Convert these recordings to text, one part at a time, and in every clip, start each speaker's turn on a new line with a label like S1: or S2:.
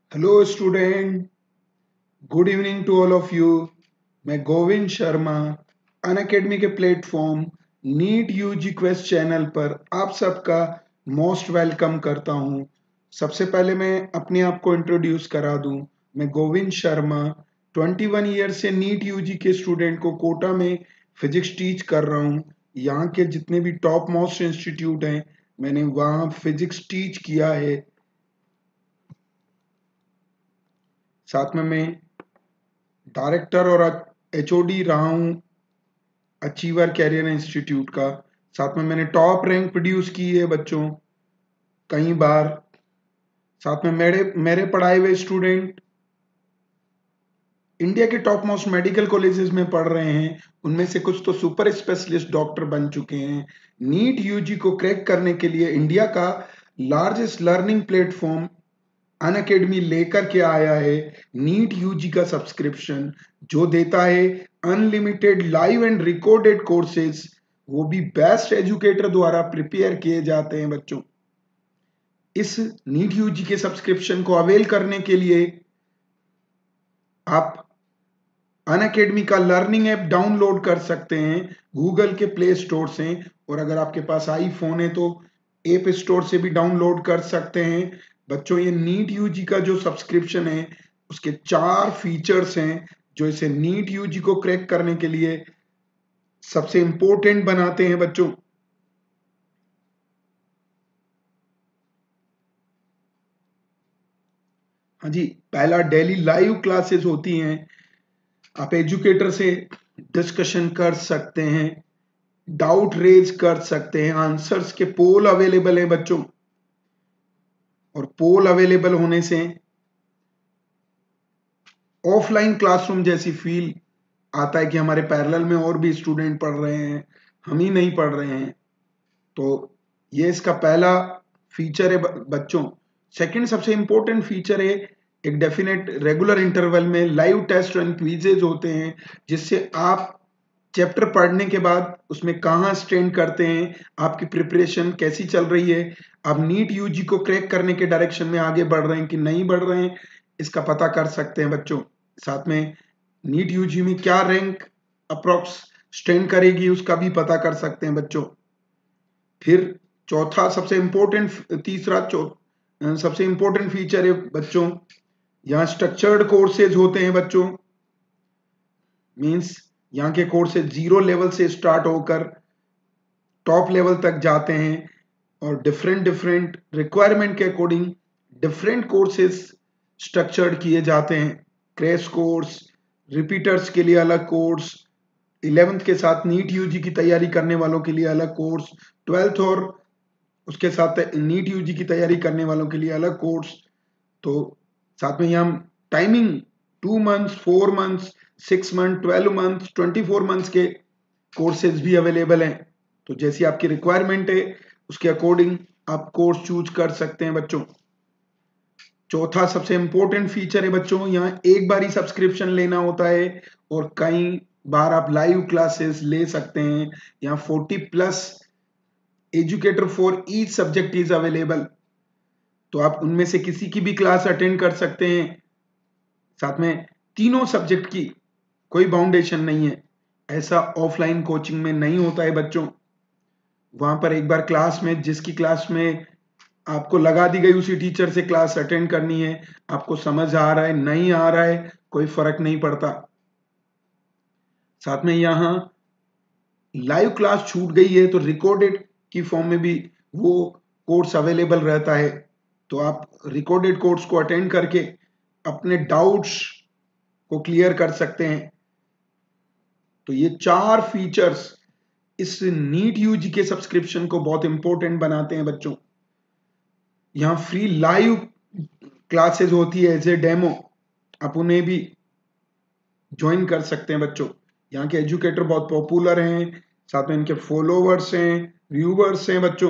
S1: Hello student, good evening to all of you. मैं Govind Sharma Unacademy के platform NEET UG quest channel पर आप सबका मोस्ट वेलकम करता हूं। सबसे पहले मैं अपने आप को इंट्रोड्यूस करा दूं। मैं गोविंद शर्मा 21 ईयर से नीट यूजी के स्टूडेंट को कोटा में फिजिक्स टीच कर रहा हूं। यहाँ के जितने भी टॉप मोस्ट इंस्टीट्यूट हैं, मैंने वहाँ फिजिक्स टीच किया है। साथ में मैं डायरेक्टर और एचओडी रहा हूँ अचीवर कैरियर इंस्टीट्यूट का। साथ में मैंने टॉप रैंक प्रोड्यूस की है बच्चों कई बार। साथ में मेरे मेरे पढ़ाए हुए स्टूडेंट इंडिया के टॉप मोस्ट मेडिकल कॉलेजेस में पढ़ रहे हैं। उनमें से कुछ तो सुपर स्पेशलिस्ट डॉक्टर बन चुके हैं। नीट यूजी को क्रैक करने के लिए इंडिया का लार्जेस्ट लर्निंग प्लेटफॉर्म अनअकैडमी लेकर के आया है नीट यूजी का सब्सक्रिप्शन, जो देता है unlimited live and recorded courses, वो भी बेस्ट एजुकेटर द्वारा प्रिपेयर किए जाते हैं बच्चों। इस नीट यूजी के सब्सक्रिप्शन को अवेल करने के लिए आप अनअकैडमी का लर्निंग ऐप डाउनलोड कर सकते हैं गूगल के प्ले स्टोर से, और अगर आपके पास आईफोन है तो ऐप स्टोर से भी डाउनलोड कर सकते हैं बच्चों। ये नीट यूजी का जो सब्सक्रिप्शन है उसके 4 फीचर्स हैं जो इसे नीट यूजी को क्रैक करने के लिए सबसे इंपॉर्टेंट बनाते हैं बच्चों। हाँ जी, पहला डेली लाइव क्लासेस होती हैं। आप एजुकेटर से डिस्कशन कर सकते हैं, डाउट रेज कर सकते हैं, आंसर्स के पोल अवेलेबल हैं बच्चों। और पोल अवेलेबल होने से ऑफलाइन क्लासरूम जैसी फील आता है कि हमारे पैरेलल में और भी स्टूडेंट पढ़ रहे हैं, हम ही नहीं पढ़ रहे हैं। तो ये इसका पहला फीचर है बच्चों। सेकंड सबसे इंपॉर्टेंट फीचर है एक डेफिनेट रेगुलर इंटरवल में लाइव टेस्ट एंड क्विजेज होते हैं, जिससे आप चैप्टर पढ़ने के बाद उसमें कहाँ स्टैंड करते हैं, आपकी प्रिपरेशन कैसी चल रही है, आप नीट यूजी को क्रैक करने के डायरेक्शन में आगे बढ़ रहे हैं कि नहीं बढ़ रहे हैं, इसका पता कर सकते हैं बच्चों। साथ में नीट यूजी में क्या रैंक अप्रोक्स स्टैंड करेगी उसका भी पता कर सकते हैं बच्चों। फिर चौथा सबसे इंपॉर्टेंट तीसरा सबसे इंपॉर्टेंट फीचर है बच्चों, यहाँ स्ट्रक्चर्ड कोर्सेज होते हैं बच्चों। मींस यहाँ के कोर्सेज 0 लेवल से स्टार्ट होकर टॉप लेवल तक जाते हैं, और डिफरेंट डिफरेंट रिक्वायरमेंट के अकॉर्डिंग डिफरेंट कोर्सेज स्ट्रक्चर्ड किए जाते हैं। क्रैश कोर्स, रिपीटर्स के लिए अलग कोर्स, 11th के साथ नीट यूजी की तैयारी करने वालों के लिए अलग कोर्स, 12th और उसके साथ नीट यूजी की तैयारी करने वालों के लिए अलग कोर्स। तो साथ में यहाँ timing 2 months, 4 months, 6 month, 12 months, 24 months के कोर्सेज भी अवेलेबल हैं। तो जैसी आपकी रिक्वायरमेंट है उसके अकॉर्डिंग आप कोर्स चूज कर सकते हैं बच्चों। चौथा सबसे इंपॉर्टेंट फीचर है बच्चों, यहाँ एक बार ही सब्सक्रिप्शन लेना होता है और कई बार आप लाइव क्लासेस ले सकते हैं। यहाँ 40+ educator for each subject is available, तो आप उनमें से किसी की भी क्लास अटेंड कर सकते हैं। साथ में तीनों सब्जेक्ट की कोई बाउंडेशन नहीं है, ऐसा ऑफलाइन कोचिंग में नहीं होता है बच्चों। वहां पर एक बार क्लास में जिसकी क्लास में आपको लगा दी गई उसी टीचर से क्लास अटेंड करनी है। आपको समझ आ रहा है नहीं आ रहा है कोई फर्क नहीं पड़ता। साथ में यहाँ लाइव क्लास छूट गई है तो रिकॉर्डेड की फॉर्म में भी वो कोर्स अवेलेबल रहता है, तो आप रिकॉर्डेड कोर्स को अटेंड करके अपने डाउट्स को क्लियर कर सकते हैं। तो ये 4 फीचर्स इस नीट यूजी के सब्सक्रिप्शन को बहुत इंपॉर्टेंट बनाते हैं बच्चों। यहाँ फ्री लाइव क्लासेस होती है एज ए डेमो, आप उन्हें भी ज्वाइन कर सकते हैं बच्चों। यहाँ के एजुकेटर बहुत पॉपुलर हैं, साथ में इनके फॉलोवर्स हैं, व्यूवर्स हैं बच्चों।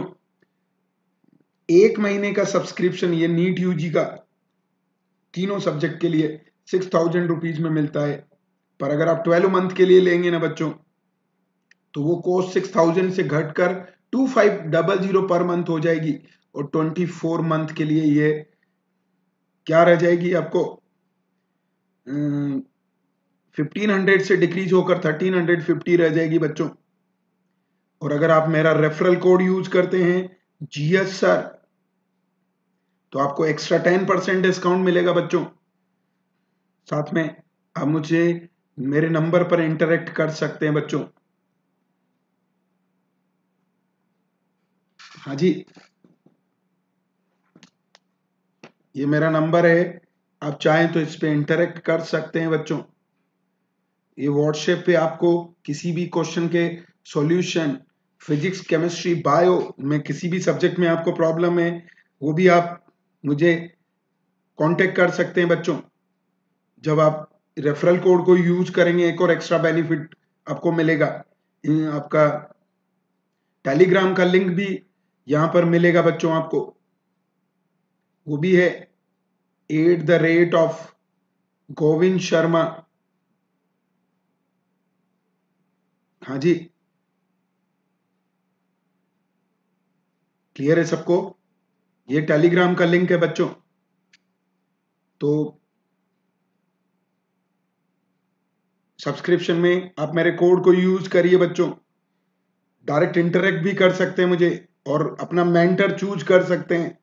S1: 1 महीने का सब्सक्रिप्शन ये नीट यूजी का तीनों सब्जेक्ट के लिए 6000 रुपीज में मिलता है। पर अगर आप 12 मंथ के लिए लेंगे ना बच्चों, तो वो कॉस्ट 6000 से घटकर 2500 पर मंथ हो जाएगी, और 24 मंथ के लिए ये क्या रह जाएगी आपको 1500 से डिक्रीज होकर 1350 रह जाएगी बच्चों। और अगर आप मेरा रेफरल कोड यूज करते हैं जीएस सर, तो आपको एक्स्ट्रा 10% डिस्काउंट मिलेगा बच्चों। साथ में आप मुझे मेरे नंबर पर इंटरेक्ट कर सकते हैं बच्चों। हाँ जी, ये मेरा नंबर है, आप चाहें तो इस पे इंटरेक्ट कर सकते हैं बच्चों। ये व्हाट्सएप पे आपको किसी भी क्वेश्चन के सॉल्यूशन, फिजिक्स, केमिस्ट्री, बायो में किसी भी सब्जेक्ट में आपको प्रॉब्लम है, वो भी आप मुझे कांटेक्ट कर सकते हैं बच्चों। जब आप रेफरल कोड को यूज करेंगे, एक और एक्स्ट्रा बेनिफिट आपको मिलेगा। आपका टेलीग्राम का लिंक भी यहां पर मिलेगा बच्चों आपको, वो भी है @, गोविंद शर्मा। हाँ जी, क्लियर है सबको? ये टेलीग्राम का लिंक है बच्चों। तो सब्सक्रिप्शन में आप मेरे कोड को यूज करिए बच्चों, डायरेक्ट इंटरेक्ट भी कर सकते हैं मुझे और अपना मेंटर चूज कर सकते हैं।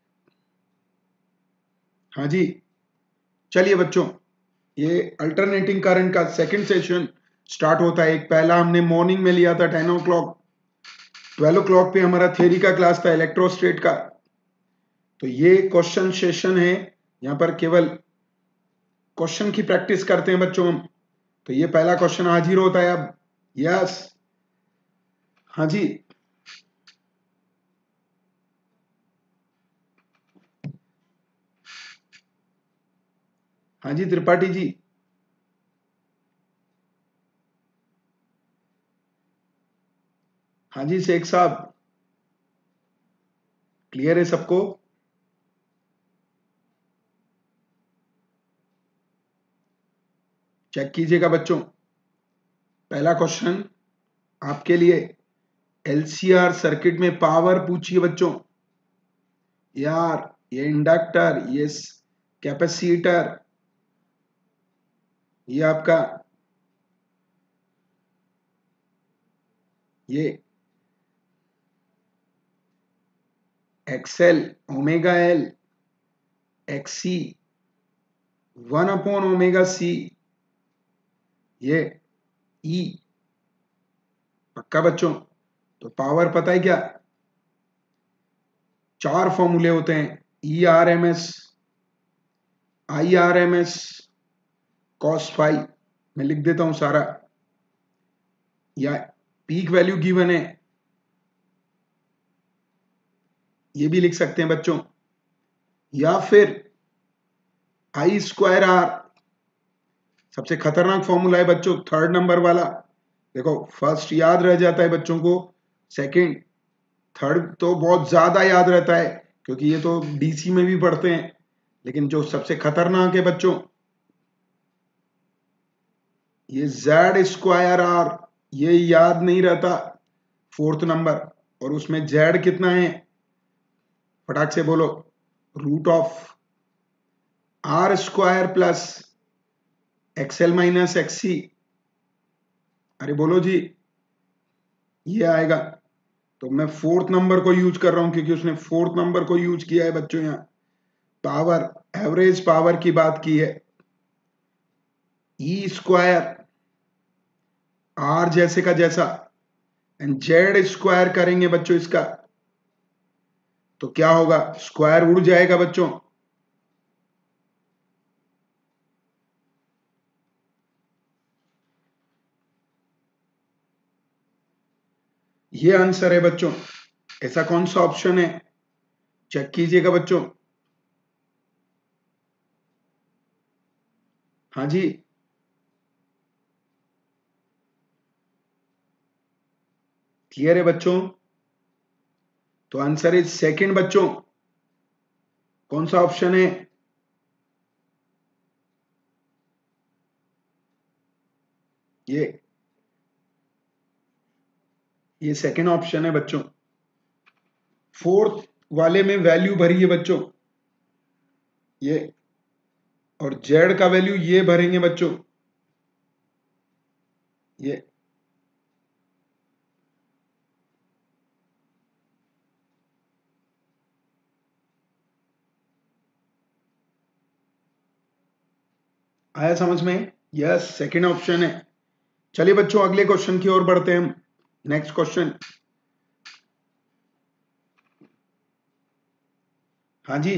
S1: हाँ जी, चलिए बच्चों, ये अल्टरनेटिंग करंट का सेकंड सेशन स्टार्ट होता है। एक पहला हमने मॉर्निंग में लिया था 10 o'clock, 12 o'clock पे हमारा थ्योरी का क्लास था इलेक्ट्रोस्टेट का। तो ये क्वेश्चन सेशन है, यहाँ पर केवल क्वेश्चन की प्रैक्टिस करते हैं बच्चों हम। तो ये पहला क्वेश्चन हाजिर होता है अब। यस, हाँ जी, हाँ जी त्रिपाठी जी, हाँ जी शेख साहब, क्लियर है सबको? चेक कीजिएगा बच्चों। पहला क्वेश्चन आपके लिए एलसीआर सर्किट में पावर पूछिए बच्चों। यार ये इंडक्टर, ये कैपेसिटर, ये आपका ये XL, omega L, XC, omega C, ये ई। पक्का बच्चों? तो पावर पता है क्या? 4 फॉर्मूले होते हैं, ERMS, IRMS, कॉस फाई। मैं लिख देता हूं सारा, या पीक वैल्यू गिवन है, ये भी लिख सकते हैं बच्चों, या फिर I²R। सबसे खतरनाक फॉर्मूला है बच्चों थर्ड नंबर वाला। देखो फर्स्ट याद रह जाता है बच्चों को, सेकंड थर्ड तो बहुत ज्यादा याद रहता है क्योंकि ये तो डीसी में भी पढ़ते हैं। लेकिन जो सबसे खतरनाक है बच्चों, ये Z²R, ये याद नहीं रहता, फोर्थ नंबर। और उसमें Z कितना है, फटाक से बोलो, √R² प्लस XL-XC। अरे बोलो जी, ये आएगा। तो मैं फोर्थ नंबर को यूज कर रहा हूं क्योंकि उसने फोर्थ नंबर को यूज किया है बच्चों। यहाँ पावर, एवरेज पावर की बात की है, E², R जैसे का जैसा, एंड Z² करेंगे बच्चों इसका, तो क्या होगा, स्क्वायर उड़ जाएगा बच्चों। ये आंसर है बच्चों। ऐसा कौन सा ऑप्शन है, चेक कीजिएगा बच्चों। हाँ जी, क्लियर है बच्चों? तो आंसर इज सेकंड बच्चों। कौन सा ऑप्शन है, ये ये सेकंड ऑप्शन है बच्चों। फोर्थ वाले में वैल्यू भरी है बच्चों, ये, और जेड का वैल्यू ये भरेंगे बच्चों, ये आया समझ में? यस, सेकंड ऑप्शन है। चलिए बच्चों अगले क्वेश्चन की ओर बढ़ते हैं हम। Next question. हाँ जी,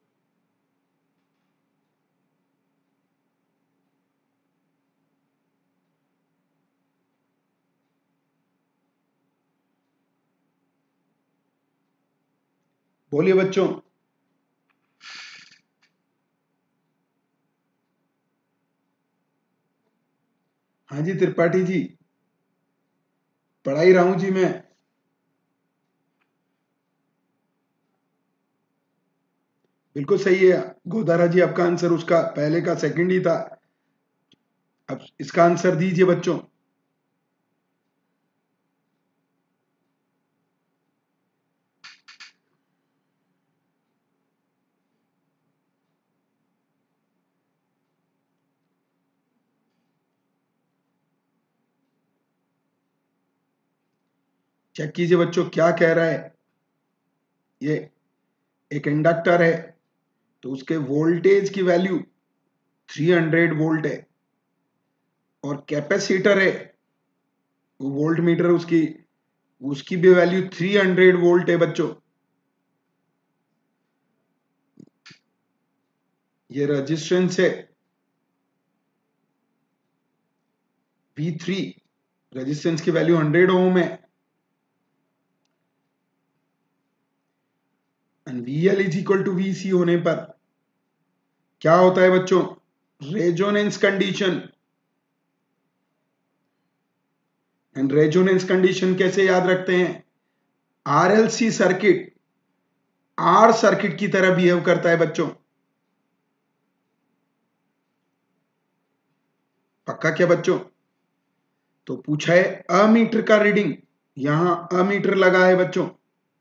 S1: बोलिए बच्चों। हाँ जी त्रिपाठी जी, पढ़ा ही रहा हूं जी मैं। बिल्कुल सही है गोदारा जी, आपका आंसर उसका पहले का सेकंड ही था। अब इसका आंसर दीजिए बच्चों। चेक कीजिए बच्चों क्या कह रहा है। ये एक इंडक्टर है, तो उसके वोल्टेज की वैल्यू 300 वोल्ट है, और कैपेसिटर है, वोल्ट मीटर उसकी उसकी भी वैल्यू 300 वोल्ट है बच्चों। ये रेजिस्टेंस है V3, रेजिस्टेंस की वैल्यू 100 ओम है, and VL is equal to VC होने पर क्या होता है बच्चों? Resonance condition. And resonance condition कैसे याद रखते हैं? RLC सर्किट R सर्किट की तरह बिहेव करता है बच्चों। पक्का क्या बच्चों? तो पूछा है अमीटर का रीडिंग, यहां अमीटर लगा है बच्चों।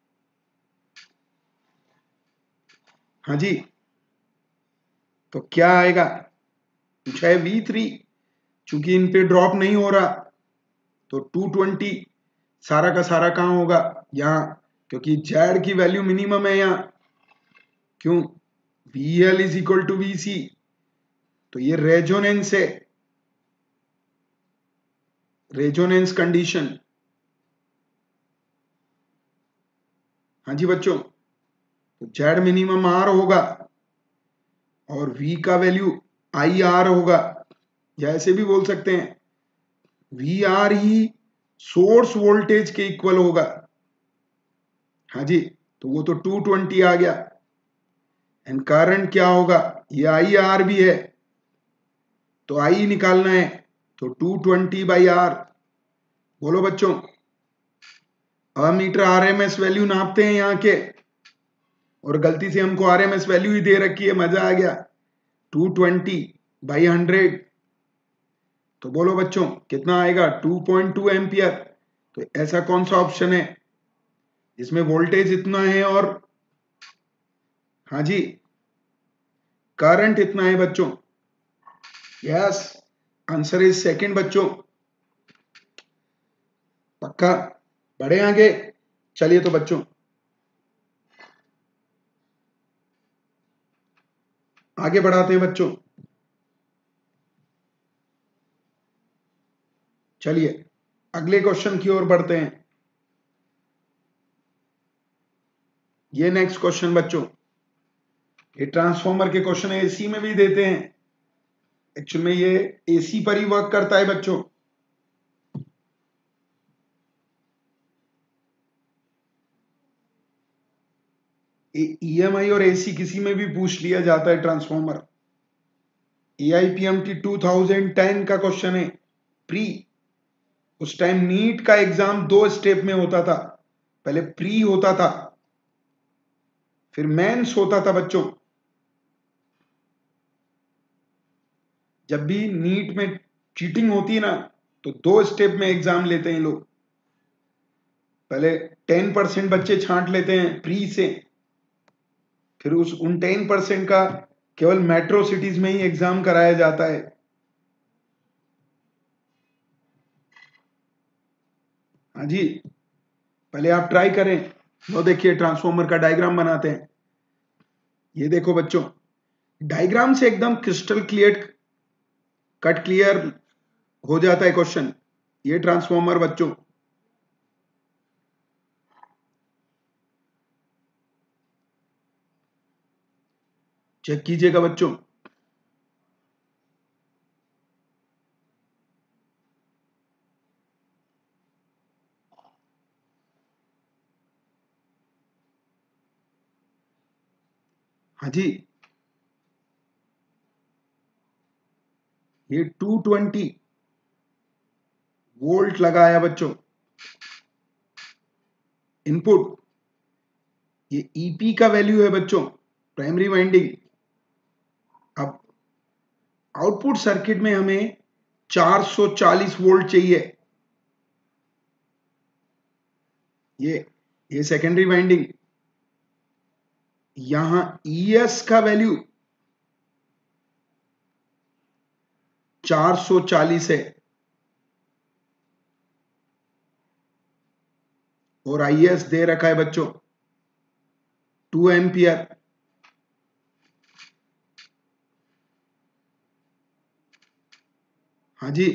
S1: हाँ जी, तो क्या आएगा? पूछा है V3, चूंकि इन पे ड्रॉप नहीं हो रहा, तो 220 सारा का सारा कहां होगा? यहां, क्योंकि जेड की वैल्यू मिनिमम है यहां। क्यों? VL is equal to VC, तो ये रेजोनेंस है, रेजोनेंस कंडीशन। हाँ जी बच्चों, तो जेड मिनिमम R होगा, और V का वैल्यू IR होगा, या ऐसे भी बोल सकते हैं VR ही सोर्स वोल्टेज के इक्वल होगा। हाँ जी, तो वो तो 220 आ गया। एंड करंट क्या होगा? ये IR भी है, तो I निकालना है, तो 220/R। बोलो बच्चों, अमीटर RMS वैल्यू नापते हैं यहाँ के, और गलती से हमको RMS वैल्यू ही दे रखी है, मजा आ गया। 220/100, तो बोलो बच्चों कितना आएगा? 2.2 एम्पियर। तो ऐसा कौन सा ऑप्शन है जिसमें वोल्टेज इतना है और, हाँ जी, करंट इतना है बच्चों? यस, आंसर इज सेकंड बच्चों। पक्का? बढ़े आगे। चलिए तो बच्चों आगे बढ़ाते हैं बच्चों। चलिए अगले क्वेश्चन की ओर बढ़ते हैं। ये नेक्स्ट क्वेश्चन बच्चों, ये ट्रांसफॉर्मर के क्वेश्चन एसी में भी देते हैं। एक्चुअल में ये एसी पर ही वर्क करता है बच्चों। EMI और एसी किसी में भी पूछ लिया जाता है ट्रांसफॉर्मर। AIPMT 2010 का क्वेश्चन है, प्री। उस टाइम नीट का एग्जाम 2 स्टेप में होता था, पहले प्री होता था, फिर मेंस होता था बच्चों। जब भी नीट में चीटिंग होती है ना, तो 2 स्टेप में एग्जाम लेते हैं लोग। पहले 10% बच्चे छांट लेते हैं प्री से, फिर उन 10% का केवल मेट्रो सिटीज में ही एग्जाम कराया जाता है। हाँ जी, पहले आप ट्राई करें। वो देखिए ट्रांसफॉर्मर का डायग्राम बनाते हैं। ये देखो बच्चों, डायग्राम से एकदम क्रिस्टल क्लियर कट क्लियर हो जाता है क्वेश्चन। ये ट्रांसफॉर्मर बच्चों, चेक कीजिएगा बच्चों। हाँ जी, ये 220 वोल्ट लगाया बच्चों इनपुट। ये ईपी का वैल्यू है बच्चों, प्राइमरी वाइंडिंग। अब आउटपुट सर्किट में हमें 440 वोल्ट चाहिए। ये सेकेंडरी वाइंडिंग। यहां ईएस का वैल्यू 440 है और आईएस दे रखा है बच्चों 2 एम्पियर। हाँ जी,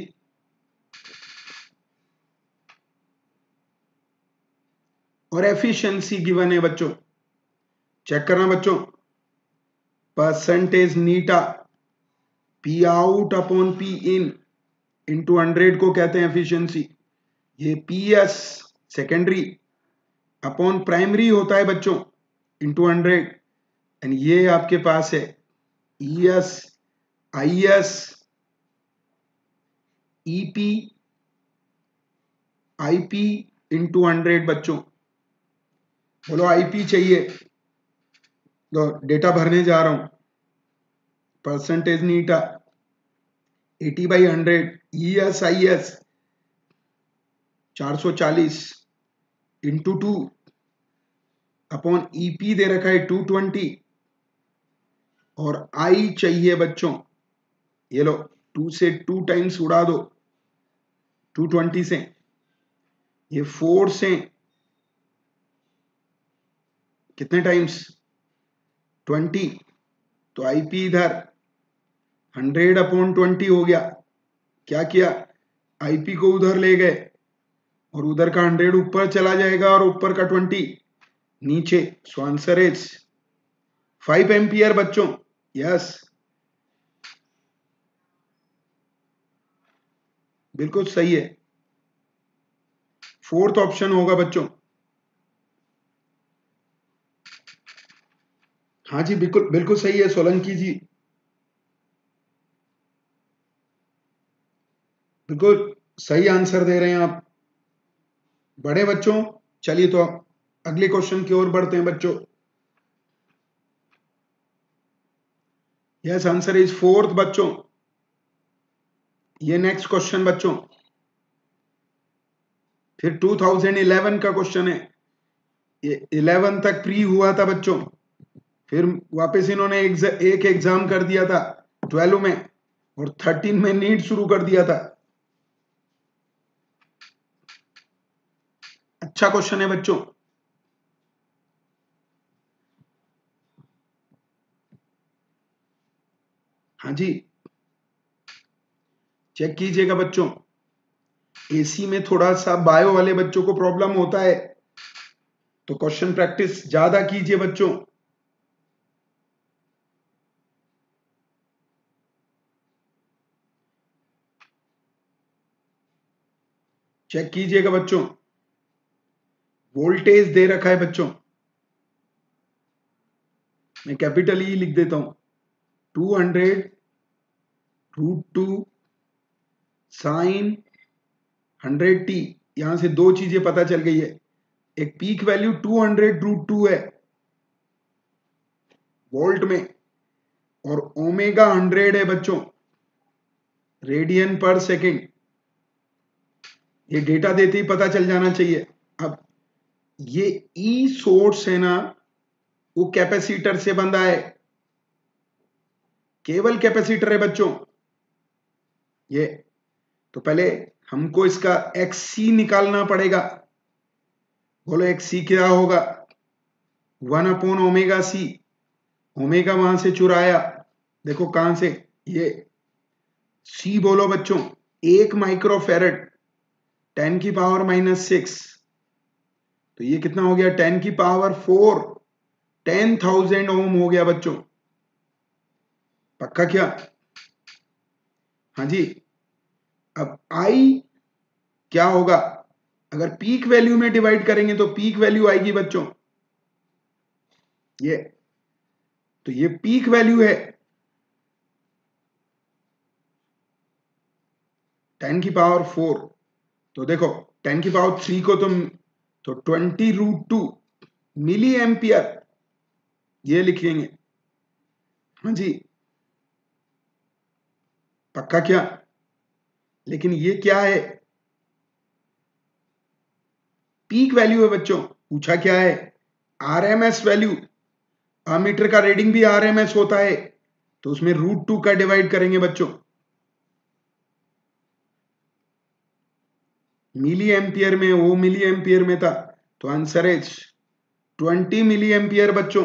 S1: और एफिशिएंसी गिवन है बच्चों, चेक करना बच्चों। परसेंटेज नीटा P out upon P in into 100 को कहते हैं एफिशिएंसी। ये P S secondary upon primary होता है बच्चों इंटू 100। एंड ये आपके पास है E S I S EP IP into 100 बच्चों। बोलो आईपी चाहिए तो डेटा भरने जा रहा हूं। परसेंटेज नीटा 80/100 E S I S 440 into 2 upon EP दे रखा है 220 और आई चाहिए बच्चों। ये लो 2 से 2 टाइम्स उड़ा दो 220 से। ये 4 से कितने टाइम्स 20, तो आईपी इधर 100/20 हो गया। क्या किया, आईपी को उधर ले गए और उधर का 100 ऊपर चला जाएगा और ऊपर का 20 नीचे। सो आंसर इज 5 एम्पियर बच्चों। यस, बिल्कुल सही है, फोर्थ ऑप्शन होगा बच्चों। हाँ जी, बिल्कुल बिल्कुल सही है सोलंकी जी, बिल्कुल सही आंसर दे रहे हैं आप बड़े बच्चों। चलिए तो अगले क्वेश्चन की ओर बढ़ते हैं बच्चों। यस, आंसर इज फोर्थ बच्चों। ये नेक्स्ट क्वेश्चन बच्चों, फिर 2011 का क्वेश्चन है। ये 11 तक प्री हुआ था बच्चों, फिर वापस इन्होंने एक एग्जाम कर दिया था 12 में और 13 में नीट शुरू कर दिया था। अच्छा क्वेश्चन है बच्चों। हाँ जी, चेक कीजिएगा बच्चों। एसी में थोड़ा सा बायो वाले बच्चों को प्रॉब्लम होता है, तो क्वेश्चन प्रैक्टिस ज्यादा कीजिए बच्चों। चेक कीजिएगा बच्चों, वोल्टेज दे रखा है बच्चों, मैं कैपिटल ई लिख देता हूं 200√2 साइन 100t। यहां से दो चीजें पता चल गई है, एक पीक वैल्यू 200√2 है वोल्ट में और ओमेगा 100 है बच्चों रेडियन पर सेकेंड। ये डेटा देते ही पता चल जाना चाहिए। अब ये ई सोर्स है ना, वो कैपेसिटर से बंधा है केवल कैपेसिटर है बच्चों ये। तो पहले हमको इसका XC निकालना पड़ेगा। बोलो XC क्या होगा? 1/ओमेगा C। ओमेगा वहां से चुराया, देखो कहां से, ये C बोलो बच्चों, 1 माइक्रोफेरेड 10⁻⁻6। तो ये कितना हो गया? 10⁻⁴ 10,000 ओम हो गया बच्चों। पक्का क्या? हाँ जी। अब I क्या होगा? अगर पीक वैल्यू में डिवाइड करेंगे तो पीक वैल्यू आएगी बच्चों ये। तो ये पीक वैल्यू है 10⁻⁴। तो देखो 10⁻³ को तो 20√2 मिली एम्पियर ये लिखेंगे। हाँ जी, पक्का क्या? लेकिन ये क्या है? पीक वैल्यू है बच्चों। पूछा क्या है? RMS value. अमीटर का रीडिंग भी RMS होता है, तो उसमें √2 का डिवाइड करेंगे बच्चों। मिली एम्पियर में, वो मिली एम्पियर में था, तो आंसर है 20 मिली एम्पियर बच्चों,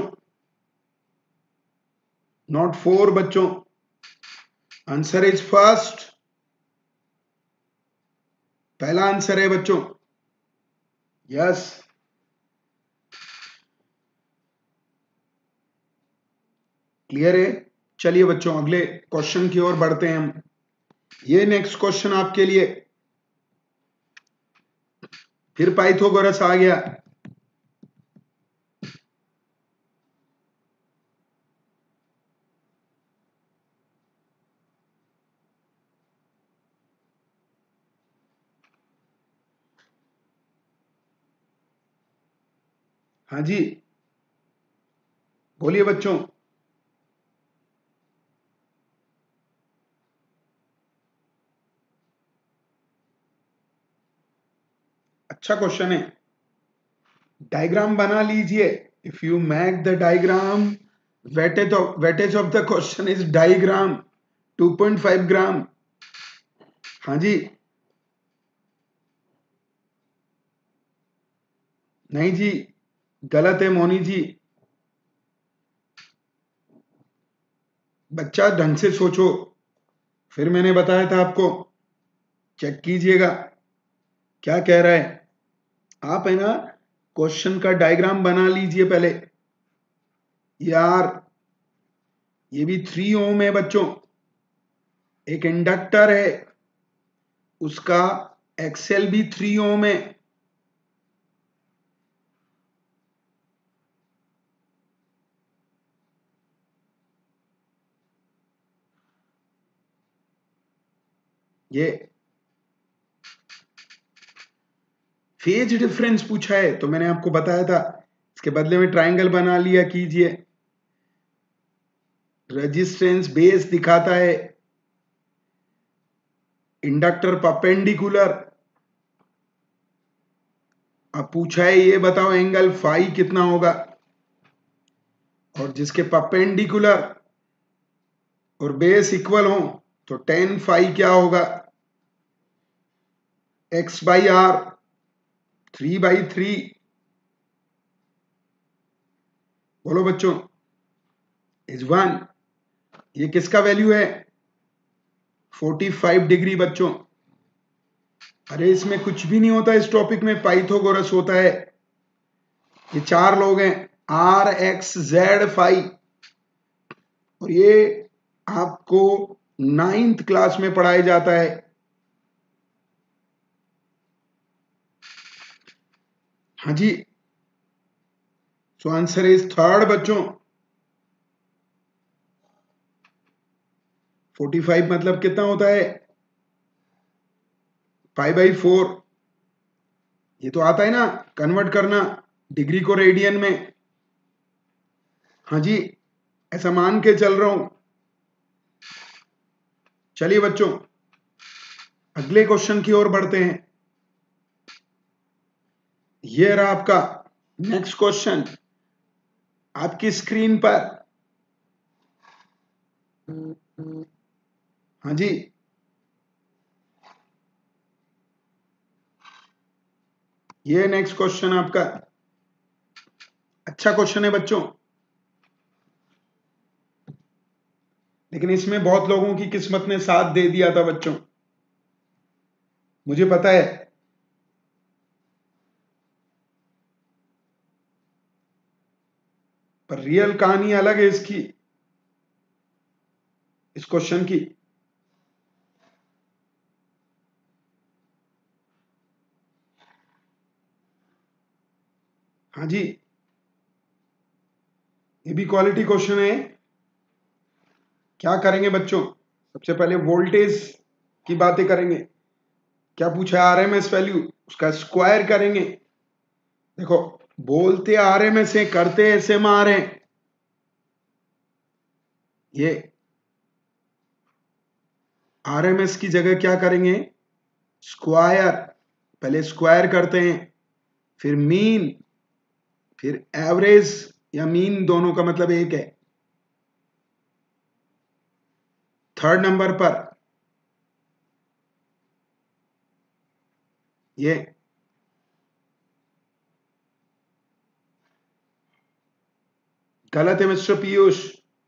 S1: नॉट 4 बच्चों। आंसर इज फर्स्ट, पहला आंसर है बच्चों। यस। क्लियर है? चलिए बच्चों अगले क्वेश्चन की ओर बढ़ते हैं हम। ये नेक्स्ट क्वेश्चन आपके लिए, फिर पाइथागोरस आ गया। हाँ जी, बोलिए बच्चों। अच्छा क्वेश्चन है। डायग्राम बना लीजिए। If you make the diagram, weightage of the question is diagram 2.5 gram. हाँ जी। नहीं जी, गलत है मोनी जी। बच्चा ढंग से सोचो, फिर मैंने बताया था आपको, चेक कीजिएगा क्या कह रहा है। आप है ना, क्वेश्चन का डायग्राम बना लीजिए पहले। यार ये भी 3 ओम है बच्चों, एक इंडक्टर है, उसका एक्सेल भी 3 ओम है। ये फेज डिफरेंस पूछा है तो मैंने आपको बताया था, इसके बदले में ट्रायंगल बना लिया कीजिए। रेजिस्टेंस बेस दिखाता है, इंडक्टर परपेंडिकुलर। अब पूछा है ये बताओ एंगल फाई कितना होगा, और जिसके परपेंडिकुलर और बेस इक्वल हो तो tan फाई क्या होगा? x/r 3/3। बोलो बच्चों, इज 1। ये किसका वैल्यू है? 45 डिग्री बच्चों। अरे इसमें कुछ भी नहीं होता, इस टॉपिक में पाइथागोरस होता है। ये 4 लोग हैं, R X Z फाई, और ये आपको 9th क्लास में पढ़ाया जाता है। हाँ जी। सो आंसर इज थर्ड बच्चों। 45 मतलब कितना होता है? 5/4। ये तो आता है ना कन्वर्ट करना डिग्री को रेडियन में। हाँ जी, ऐसा मान के चल रहा हूं। चलिए बच्चों अगले क्वेश्चन की ओर बढ़ते हैं। ये रहा आपका नेक्स्ट क्वेश्चन आपकी स्क्रीन पर। हाँ जी, ये नेक्स्ट क्वेश्चन आपका अच्छा क्वेश्चन है बच्चों, लेकिन इसमें बहुत लोगों की किस्मत ने साथ दे दिया था बच्चों, मुझे पता है। पर रियल कहानी अलग है इसकी, इस क्वेश्चन की। हाँ जी, ये भी क्वालिटी क्वेश्चन है। क्या करेंगे बच्चों, सबसे पहले वोल्टेज की बातें करेंगे। क्या पूछा है, आरएमएस वैल्यू, उसका स्क्वायर करेंगे। देखो, बोलते आरएमएस है, करते एसएमआर है। ये आरएमएस की जगह क्या करेंगे, स्क्वायर। पहले स्क्वायर करते हैं, फिर मीन, फिर एवरेज या मीन, दोनों का मतलब एक है। थर्ड नंबर पर ये गलत है मिस्टर पीयूष,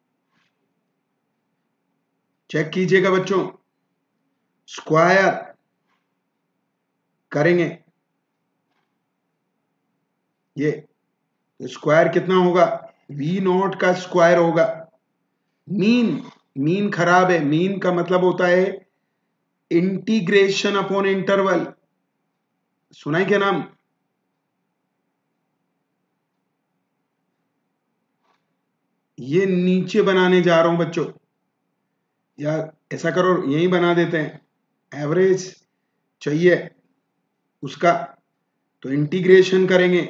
S1: चेक कीजिएगा बच्चों। स्क्वायर करेंगे, ये स्क्वायर कितना होगा, वी नॉट का स्क्वायर होगा। मीन, मीन खराब है, मीन का मतलब होता है इंटीग्रेशन अपॉन इंटरवल, सुना है क्या नाम। ये नीचे बनाने जा रहा हूं बच्चों, या ऐसा करो यही बना देते हैं, एवरेज चाहिए उसका, तो इंटीग्रेशन करेंगे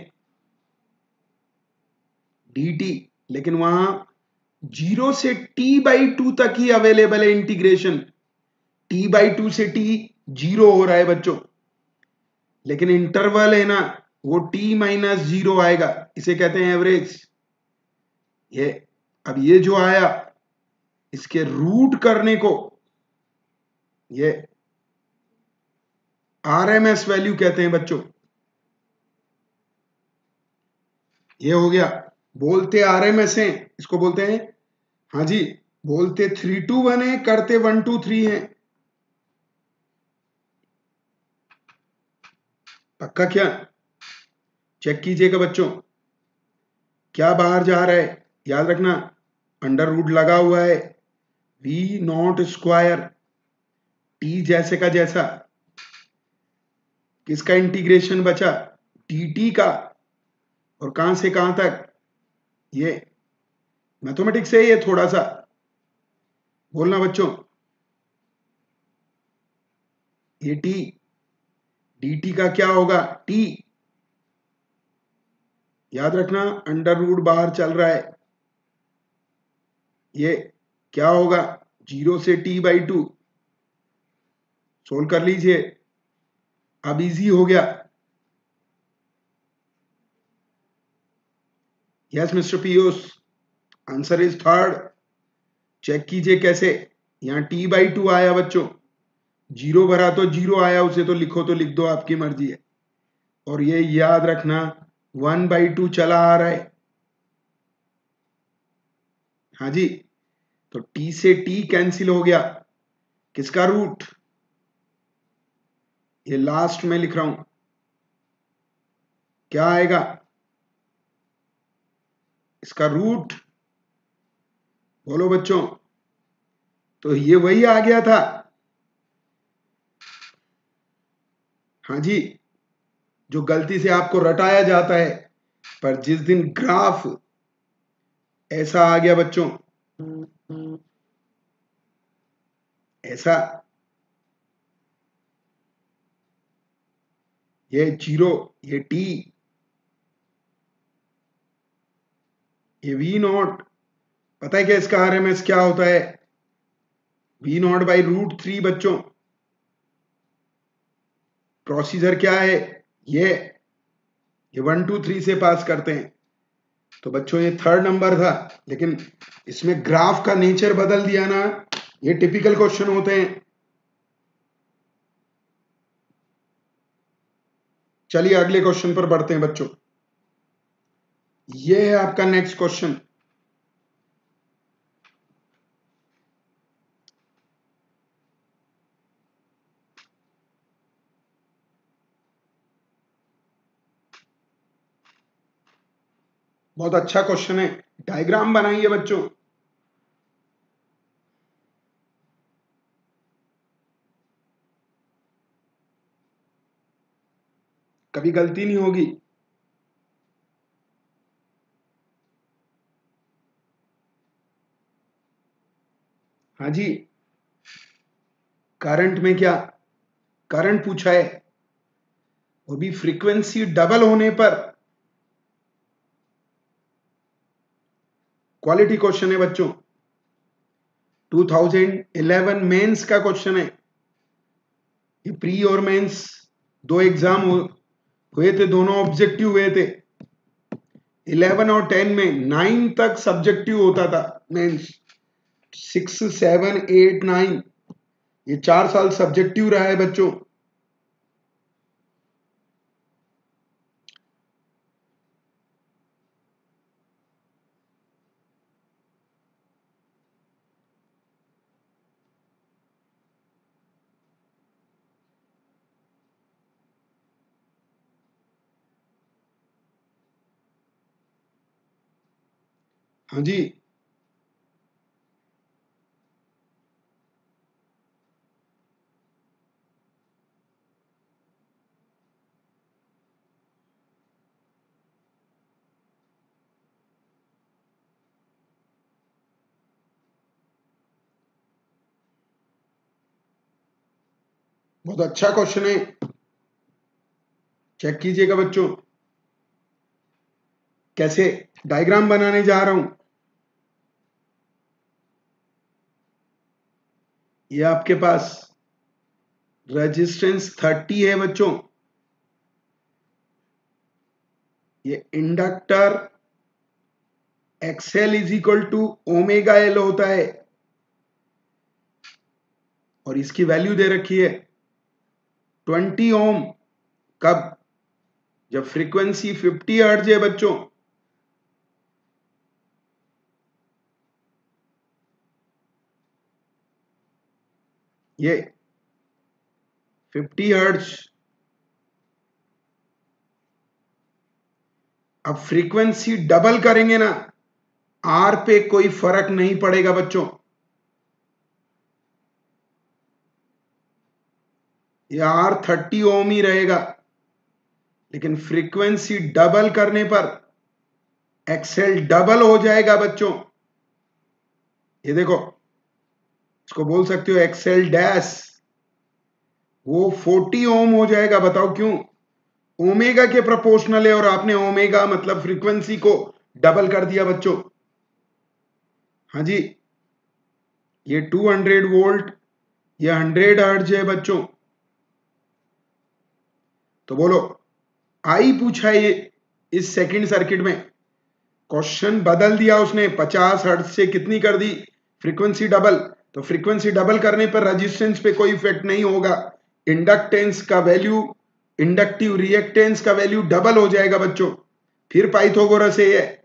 S1: dt, लेकिन वहां 0 से t/2 तक ही अवेलेबल है इंटीग्रेशन। t/2 से t 0 हो रहा है बच्चों, लेकिन इंटरवल है ना, वो t-0 आएगा, इसे कहते हैं एवरेज। ये अब ये जो आया, इसके रूट करने को ये आरएमएस वैल्यू कहते हैं बच्चों। ये हो गया, बोलते आरएमएस हैं, इसको बोलते हैं। हाँ जी, बोलते 3-2-1 है, करते 1-2-3 है। पक्का क्या, चेक कीजिएगा बच्चों, क्या बाहर जा रहा है, याद रखना अंडर रूट लगा हुआ है, वी नॉट स्क्वायर, टी जैसे का जैसा, किसका इंटीग्रेशन बचा, dt का, और कहां से कहां तक, ये मैथमेटिक्स है, ये थोड़ा सा बोलना बच्चों। ये t, dt का क्या होगा, t, याद रखना अंडर रूट बाहर चल रहा है, ये क्या होगा, 0 से t/2, सोल्व कर लीजिए, अब इजी हो गया। Yes mister Piyush, answer is third. Check कीजिए कैसे, यहां t/2 आया बच्चों, 0 भरा तो 0 आया, उसे तो लिखो तो लिख दो, आपकी मर्जी है। और ये याद रखना 1/2 चला आ रहा है। हाँ जी, तो t से t कैंसिल हो गया, किसका रूट, ये लास्ट में लिख रहा हूं, क्या आएगा, इसका रूट, बोलो बच्चों। तो ये वही आ गया था। हाँ जी, जो गलती से आपको रटाया जाता है, पर जिस दिन ग्राफ ऐसा आ गया बच्चों, ऐसा, ये 0, ये t, ये वी नॉट, पता है क्या इसका आरएमएस क्या होता है, v0/√3 बच्चों। प्रोसीजर क्या है, ये 1 2 3 से पास करते हैं, तो बच्चों ये थर्ड नंबर था, लेकिन इसमें ग्राफ का नेचर बदल दिया ना, ये टिपिकल क्वेश्चन होते हैं। चलिए अगले क्वेश्चन पर बढ़ते हैं बच्चों। ये है आपका नेक्स्ट क्वेश्चन। बहुत अच्छा क्वेश्चन है। डायग्राम बनाइए बच्चों। कभी गलती नहीं होगी। हाँ जी, करंट में क्या, करंट पूछा है, वो भी फ्रीक्वेंसी डबल होने पर। क्वालिटी क्वेश्चन है बच्चों, 2011 मेंस का क्वेश्चन है। ये प्री और मेंस दो एग्जाम हुए थे, दोनों ऑब्जेक्टिव हुए थे। 11 और 10 में 9 तक सब्जेक्टिव होता था मेंस, 6, 7, 8, 9, ये 4 साल सब्जेक्टिव रहा है बच्चों। हाँ जी, बहुत अच्छा क्वेश्चन है, चेक कीजिएगा बच्चों। कैसे डायग्राम बनाने जा रहा हूं। ये आपके पास रेजिस्टेंस 30 है बच्चों। ये inductor XL is equal to omega L होता है, और इसकी वैल्यू दे रखी है 20 ओम। कब, जब फ्रीक्वेंसी 50 हर्ट्ज है बच्चों। ये 50 हर्ट्ज। अब फ्रीक्वेंसी डबल करेंगे ना, आर पे कोई फर्क नहीं पड़ेगा बच्चों। ये आर 30 ओम ही रहेगा, लेकिन फ्रीक्वेंसी डबल करने पर एक्सएल डबल हो जाएगा बच्चों। ये देखो, इसको बोल सकते हो एक्सएल डैश, वो 40 ओम हो जाएगा। बताओ क्यों, ओमेगा के प्रोपोर्शनल है, और आपने ओमेगा मतलब फ्रीक्वेंसी को डबल कर दिया बच्चों। हाँ जी, ये 200 वोल्ट, ये 100 हर्ट्ज है बच्चों। तो बोलो, आई पूछा है ये इस सेकंड सर्किट में, क्वेश्चन बदल दिया उसने, 50 हर्ट्ज से कितनी कर दी, फ्रीक्वेंसी डबल। तो फ्रीक्वेंसी डबल करने पर रेजिस्टेंस पे कोई इफेक्ट नहीं होगा, इंडक्टेंस का वैल्यू, इंडक्टिव रिएक्टेंस का वैल्यू डबल हो जाएगा बच्चों। फिर पाइथागोरस है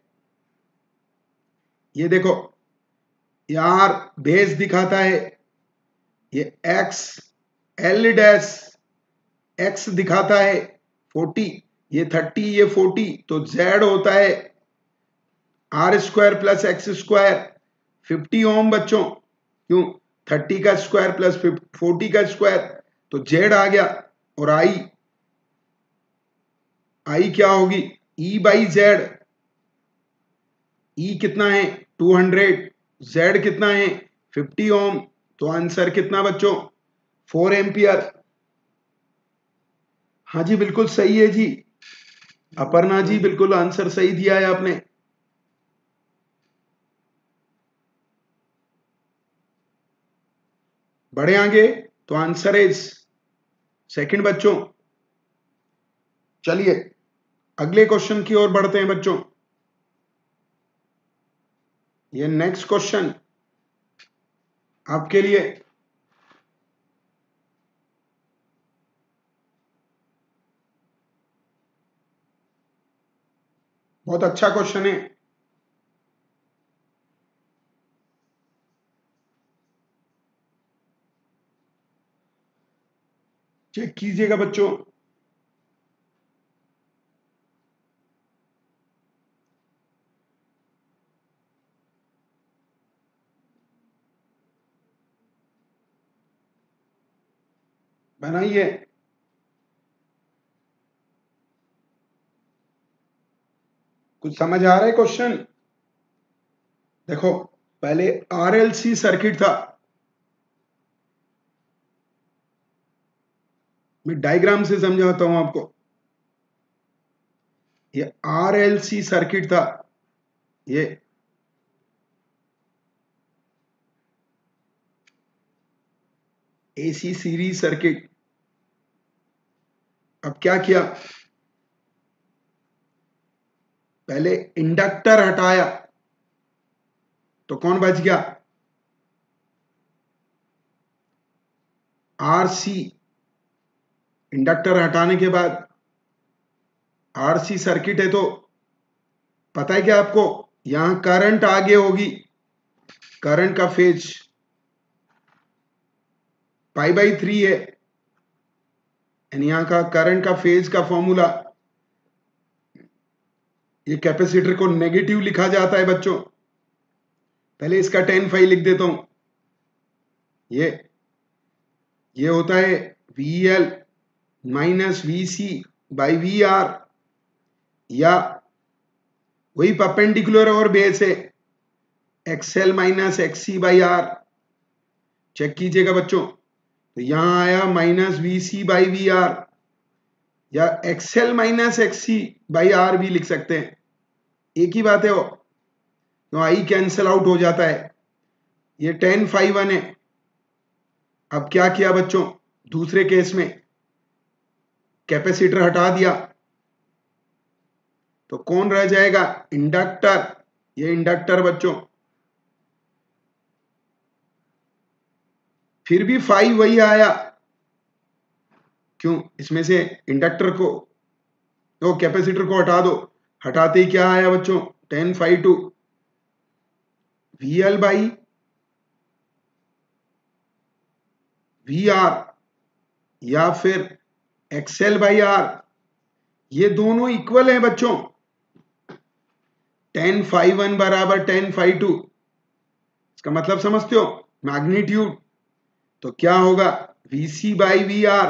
S1: ये देखो यार, बेस दिखाता है, ये एक्स एल डैश, एक्स दिखाता है 40, ये 30, ये 40, तो जेड होता है R square plus X square, 50 ohm बच्चों। क्यों, 30 का स्क्वायर प्लस 40 का स्क्वायर, तो जेड आ गया। और आई, आई क्या होगी, ई बाई जेड। ई कितना है 200, जेड कितना है 50 ओम। तो आंसर कितना बच्चों, 4 एम्पियर। हाँ जी बिल्कुल सही है जी, अपर्णा जी बिल्कुल आंसर सही दिया है आपने। बढ़े आगे, तो आंसर इज सेकंड बच्चों। चलिए अगले क्वेश्चन की ओर बढ़ते हैं बच्चों। ये नेक्स्ट क्वेश्चन आपके लिए बहुत अच्छा क्वेश्चन है। चेक कीजिएगा बच्चों। बनाइए। कुछ समझ आ रहा है क्वेश्चन? देखो, पहले आरएलसी सर्किट था। मैं डायग्राम से समझाता हूं आपको। ये आरएलसी सर्किट था। ये एसी सीरीज सर्किट। अब क्या किया, पहले इंडक्टर हटाया तो कौन बच गया? आरसी। इंडक्टर हटाने के बाद आरसी सर्किट है तो पता है क्या आपको, यहां करंट आगे होगी। करंट का फेज π/3 है। यानी यहां का करंट का फेज का फॉर्मूला, ये कैपेसिटर को नेगेटिव लिखा जाता है बच्चों। पहले इसका 10 लिख देता हूं। ये होता है VL minus VC by VR, या वही परपेंडिकुलर और बेस है XL minus XC by R। Check कीजिएगा बच्चों, तो यहां आया माइनस VC बाई VR, या XL minus XC by R भी लिख सकते हैं, एक ही बात है वो, तो आई कैंसल आउट हो जाता है। ये 10 φ1 है। अब क्या किया बच्चों, दूसरे केस में कैपेसिटर हटा दिया तो कौन रह जाएगा? इंडक्टर। ये इंडक्टर बच्चों, फिर भी फाई वही आया। क्यों? इसमें से इंडक्टर को तो कैपेसिटर को हटा दो, हटाते ही क्या आया बच्चों? 10 φ2 VL बाई VR, या फिर XL बाई R। ये दोनों इक्वल हैं बच्चों। 10 φ1 बराबर 10 φ2। इसका मतलब समझते हो? मैग्नीट्यूड। तो क्या होगा? VC by VR,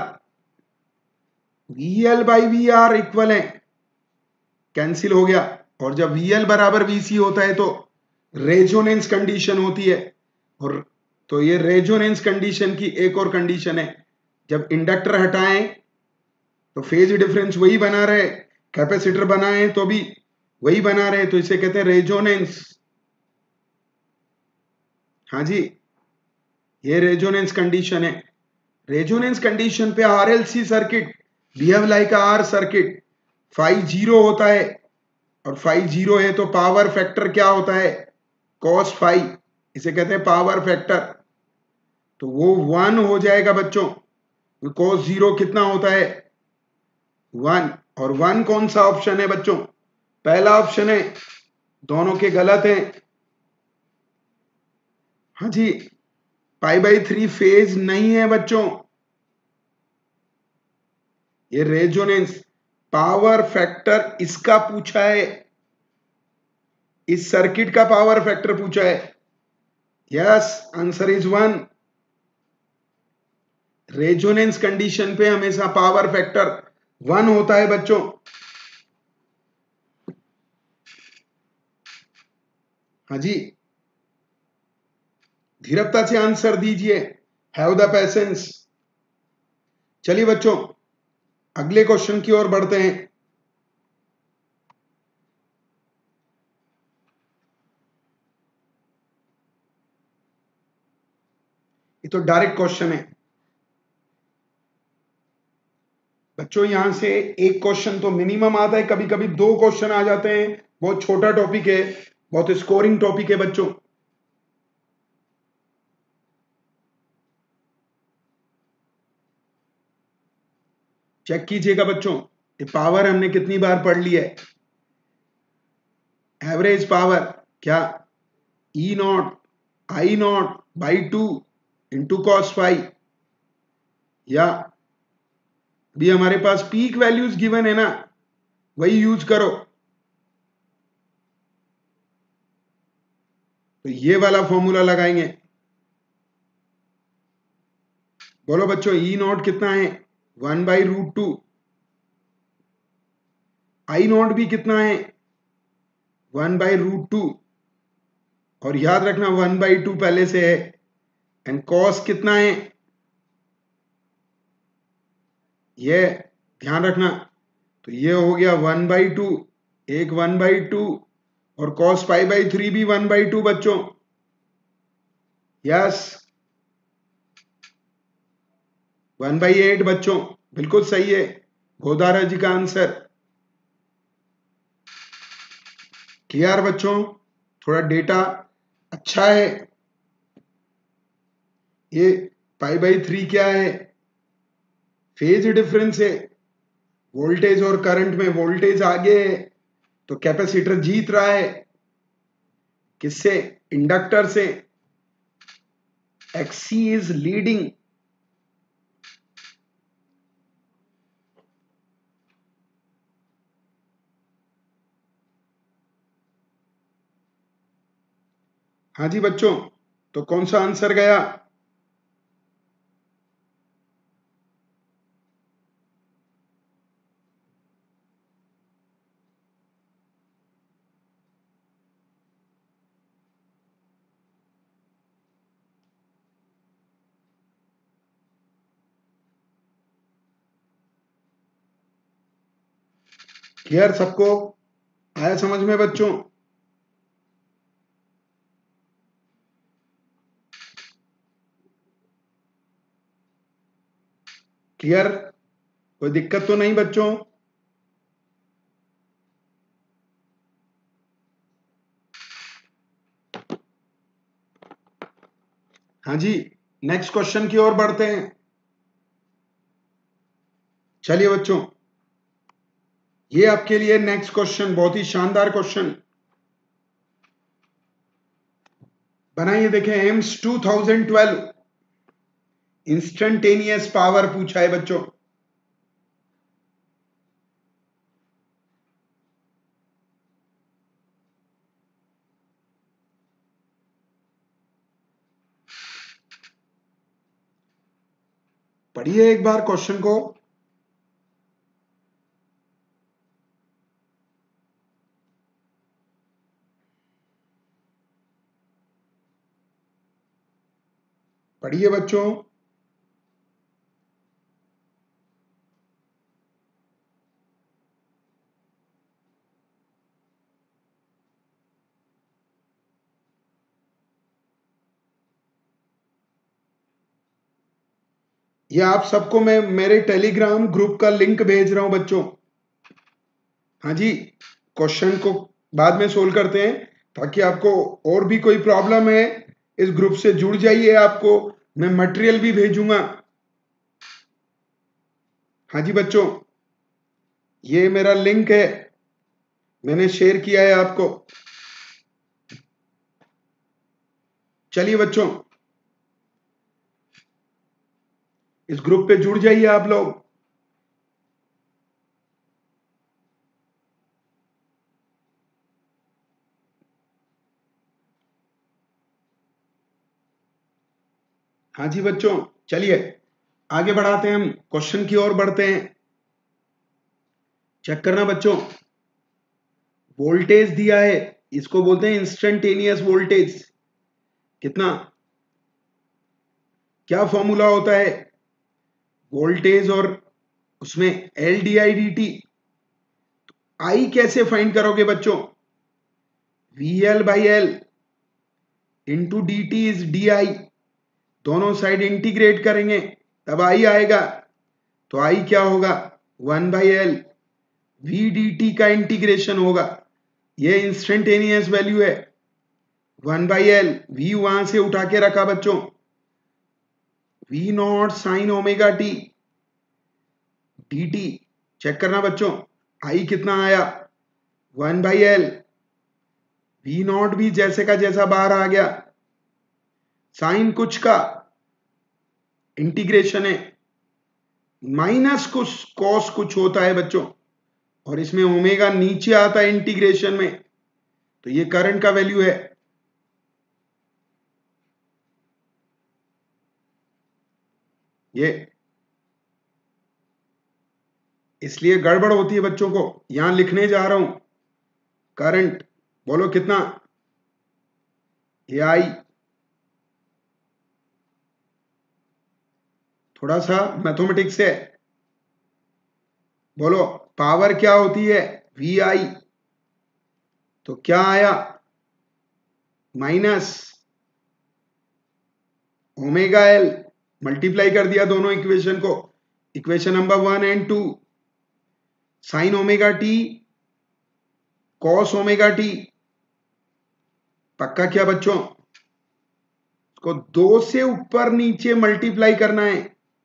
S1: VL by VR equal है, कैंसिल हो गया। और जब VL बराबर VC होता है तो रेजोनेंस कंडीशन होती है। और तो ये रेजोनेंस कंडीशन की एक और कंडीशन है, जब इंडक्टर हटाएं तो फेज डिफरेंस वही बना रहे, कैपेसिटर बनाएं तो भी वही बना रहे, तो इसे कहते हैं रेजोनेंस। हाँ जी, ये रेजोनेंस कंडीशन है। रेजोनेंस कंडीशन पे RLC circuit behave like R circuit. Phi 0 होता है, और फाई 0 है तो पावर फैक्टर क्या होता है? Cos phi. इसे कहते हैं पावर फैक्टर। तो वो 1 हो जाएगा बच्चों। कॉस 0 कितना होता है? 1। और 1 कौन सा ऑप्शन है बच्चों? पहला ऑप्शन है। दोनों के गलत हैं। हाँ जी, π/3 फेज नहीं है बच्चों। ये रेजोनेंस पावर फैक्टर इसका पूछा है, इस सर्किट का पावर फैक्टर पूछा है। Yes, answer is 1। Resonance condition पे हमेशा पावर फैक्टर 1 होता है बच्चों। हाँ जी, धीरजता से आंसर दीजिए। Have the patience. चलिए बच्चों, अगले क्वेश्चन की ओर बढ़ते हैं। ये तो डायरेक्ट क्वेश्चन है बच्चों। यहां से एक क्वेश्चन तो मिनिमम आता है, कभी कभी 2 क्वेश्चन आ जाते हैं। बहुत छोटा टॉपिक है, बहुत स्कोरिंग टॉपिक है बच्चों। चेक कीजिएगा बच्चों, ये पावर हमने कितनी बार पढ़ ली है। एवरेज पावर क्या, E not I not by 2 into cos phi, या भी हमारे पास पीक वैल्यूज गिवन है ना, वही यूज करो। तो ये वाला फॉर्मूला लगाएंगे। बोलो बच्चों, ई नॉट कितना है, 1/√2। आई नॉट भी कितना है, 1/√2। और याद रखना 1/2 पहले से है। एंड कॉस कितना है, ये ध्यान रखना। तो ये हो गया 1/2, एक 1/2, और कॉस π/3 भी 1/2 बच्चों। यस, 1/8 बच्चों, बिल्कुल सही है गोदारा जी का आंसर। क्लियर बच्चों, थोड़ा डेटा अच्छा है। ये π/3 क्या है, फेज डिफरेंस है। वोल्टेज और करंट में वोल्टेज आगे है, तो कैपेसिटर जीत रहा है। किससे, इंडक्टर से। XC is leading. हाँ जी बच्चों, तो कौन सा आंसर गया, क्लियर सबको, आया समझ में बच्चों। क्लियर, कोई दिक्कत तो नहीं बच्चों। हाँ जी, नेक्स्ट क्वेश्चन की ओर बढ़ते हैं। चलिए बच्चों, ये आपके लिए नेक्स्ट क्वेश्चन बहुत ही शानदार क्वेश्चन। बनाइए, देखें, एम्स 2012 इंस्टेंटेनियस पावर पूछा है बच्चों। पढ़िए एक बार क्वेश्चन को। पढ़िए बच्चों। ये आप सबको मैं मेरे टेलीग्राम ग्रुप का लिंक भेज रहा हूं बच्चों। हाँ जी, क्वेश्चन को बाद में सोल्व करते हैं, ताकि आपको और भी कोई प्रॉब्लम है इस ग्रुप से जुड़ जाइए, आपको मैं मटेरियल भी भेजूंगा। हाँ जी बच्चों, ये मेरा लिंक है, मैंने शेयर किया है आपको। चलिए बच्चों, इस ग्रुप पे जुड़ जाइए आप लोग। हाँ जी बच्चों, चलिए आगे बढ़ाते हैं, हम क्वेश्चन की ओर बढ़ते हैं। चेक करना बच्चों, वोल्टेज दिया है, इसको बोलते हैं इंस्टेंटेनियस वोल्टेज। कितना, क्या फॉर्मूला होता है वोल्टेज और उसमें L D I D T. I कैसे फाइंड करोगे बच्चों, V L by L into D T is D I, दोनों साइड इंटीग्रेट करेंगे तब आई आएगा। तो आई क्या होगा, 1/L वी डी टी का इंटीग्रेशन होगा, ये इंस्टेंटेनियस वैल्यू है 1/L। v वहां से उठा के रखा बच्चों, v not sine omega T dt। Check करना बच्चों, i कितना आया 1/L। v नॉट भी जैसे का जैसा बाहर आ गया, साइन कुछ का इंटीग्रेशन है, माइनस कुछ कॉस कुछ होता है बच्चों, और इसमें ओमेगा नीचे आता है इंटीग्रेशन में, तो ये करंट का वैल्यू है। ये इसलिए गड़बड़ होती है बच्चों को, यहां लिखने जा रहा हूं करंट, बोलो कितना, ये आई, थोड़ा सा मैथमेटिक्स है, बोलो पावर क्या होती है वी आई, तो क्या आया माइनस ओमेगा एल, मल्टीप्लाई कर दिया दोनों इक्वेशन को, equation number 1 and 2, sine omega T cos omega T, पक्का क्या बच्चों, इसको 2 से ऊपर नीचे मल्टीप्लाई करना है।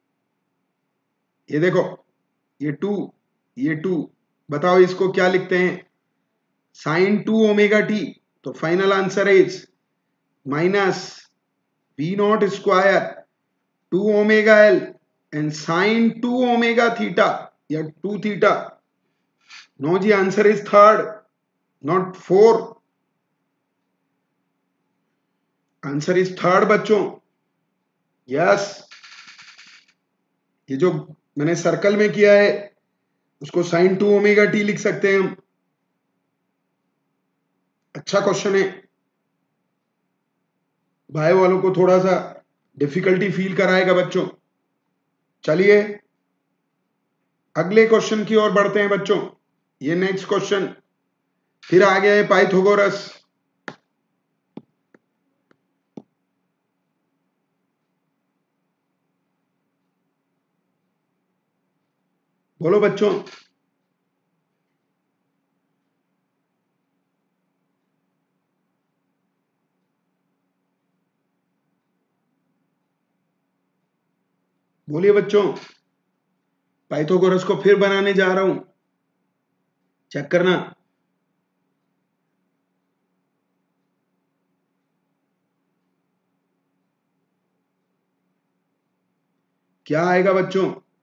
S1: ये देखो, ये 2, ये 2, बताओ इसको क्या लिखते हैं, साइन 2 ओमेगा टी, तो final answer is minus V not square 2 omega L and sine 2 omega theta या 2 थीटा। नो जी, answer is third, not 4, answer is third बच्चों। यस, ये जो मैंने सर्कल में किया है उसको साइन 2 ओमेगा टी लिख सकते हैं हम। अच्छा क्वेश्चन है, भाई वालों को थोड़ा सा डिफिकल्टी फील कराएगा बच्चों। चलिए अगले क्वेश्चन की ओर बढ़ते हैं बच्चों। ये नेक्स्ट क्वेश्चन फिर आ गया है पाइथागोरस। बोलो बच्चों, बोलिए बच्चों, पाइथागोरस को फिर बनाने जा रहा हूं, चेक करना। क्या आएगा बच्चों,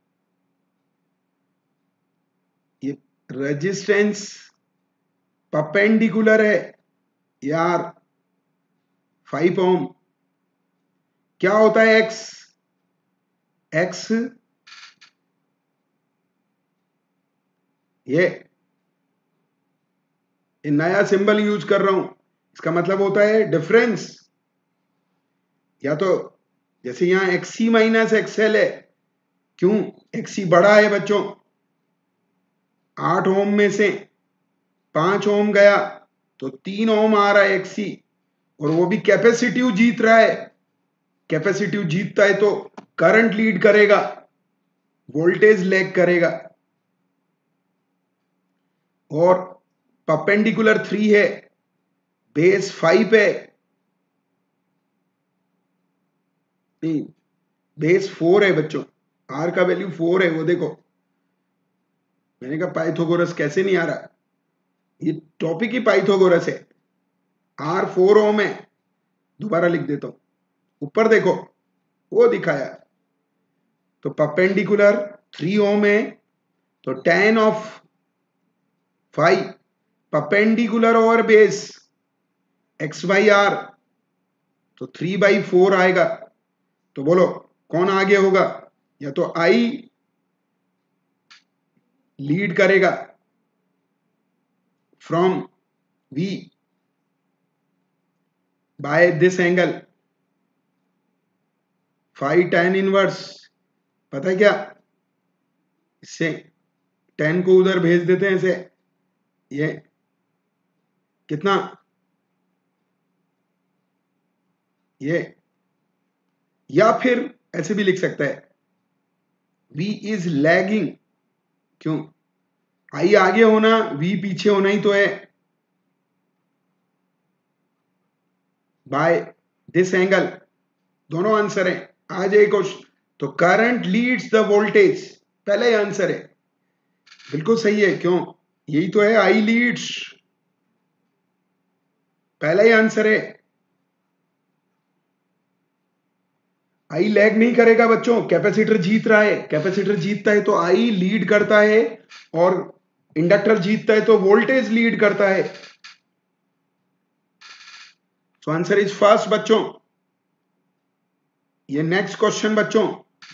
S1: ये रेजिस्टेंस परपेंडिकुलर है यार 5 ओम। क्या होता है एक्स, एक्स ये नया सिंबल यूज कर रहा हूं, इसका मतलब होता है डिफरेंस, या तो जैसे यहां एक्सी माइनस एक्सएल है, क्यों एक्सी बड़ा है बच्चों, 8 ओम में से 5 ओम गया तो 3 ओम आ रहा है एक्सी, और वो भी कैपेसिटिव जीत रहा है। कैपेसिटिव जीतता है तो करंट लीड करेगा, वोल्टेज लैग करेगा। और परपेंडिकुलर 3 है, बेस 5 है, नहीं बेस 4 है बच्चों, आर का वैल्यू 4 है, वो देखो मैंने कहा पाइथागोरस कैसे नहीं आ रहा, ये टॉपिक ही पाइथागोरस है। आर 4 ओम है, दोबारा लिख देता हूं, ऊपर देखो वो दिखाया, तो परपेंडिकुलर 3 ओम है, तो tan of 5 perpendicular over base X by R, तो 3/4 आएगा। तो बोलो कौन आगे होगा, या तो आई लीड करेगा from V by this angle 5 tan inverse, पता है क्या, इससे tan को उधर भेज देते हैं, ऐसे ये कितना, ये, या फिर ऐसे भी लिख सकता है v इज लैगिंग, क्यों आई आगे होना v पीछे होना ही तो है, बाय दिस एंगल, दोनों आंसर है। आ जाए क्वेश्चन, तो करंट लीड्स द वोल्टेज, पहला ही आंसर है, बिल्कुल सही है। क्यों, यही तो है, आई लीड्स, पहला ही आंसर है। आई लैग नहीं करेगा बच्चों, कैपेसिटर जीत रहा है, कैपेसिटर जीतता है तो आई लीड करता है, और इंडक्टर जीतता है तो वोल्टेज लीड करता है। सो आंसर इज फर्स्ट बच्चों। ये नेक्स्ट क्वेश्चन बच्चों,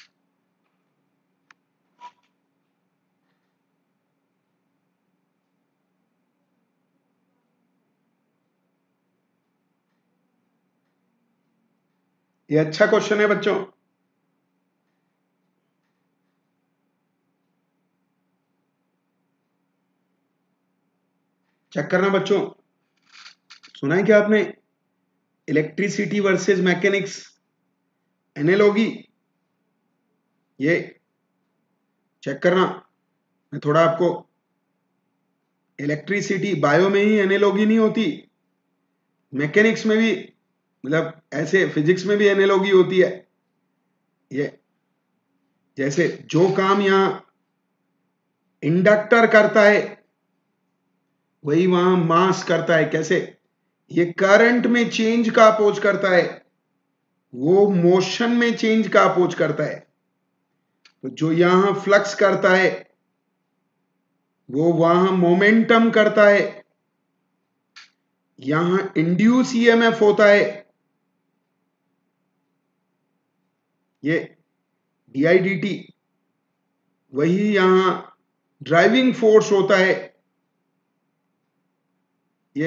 S1: ये अच्छा क्वेश्चन है बच्चों। चेक करना बच्चों, सुना है क्या आपने, इलेक्ट्रिसिटी वर्सेस मैकेनिक्स एनालॉजी, ये चेक करना। मैं थोड़ा आपको, इलेक्ट्रिसिटी बायो में ही एनालॉजी नहीं होती, मैकेनिक्स में भी, मतलब ऐसे फिजिक्स में भी एनालॉजी होती है। ये जैसे जो काम यहां इंडक्टर करता है वही वहां मास करता है। कैसे, ये करंट में चेंज का अपोज करता है, वो मोशन में चेंज का अपोज करता है। तो जो यहां फ्लक्स करता है वो वहां मोमेंटम करता है, यहां इंड्यूस ईएमएफ होता है, ये डीआईडीटी, वही यहां ड्राइविंग फोर्स होता है, ये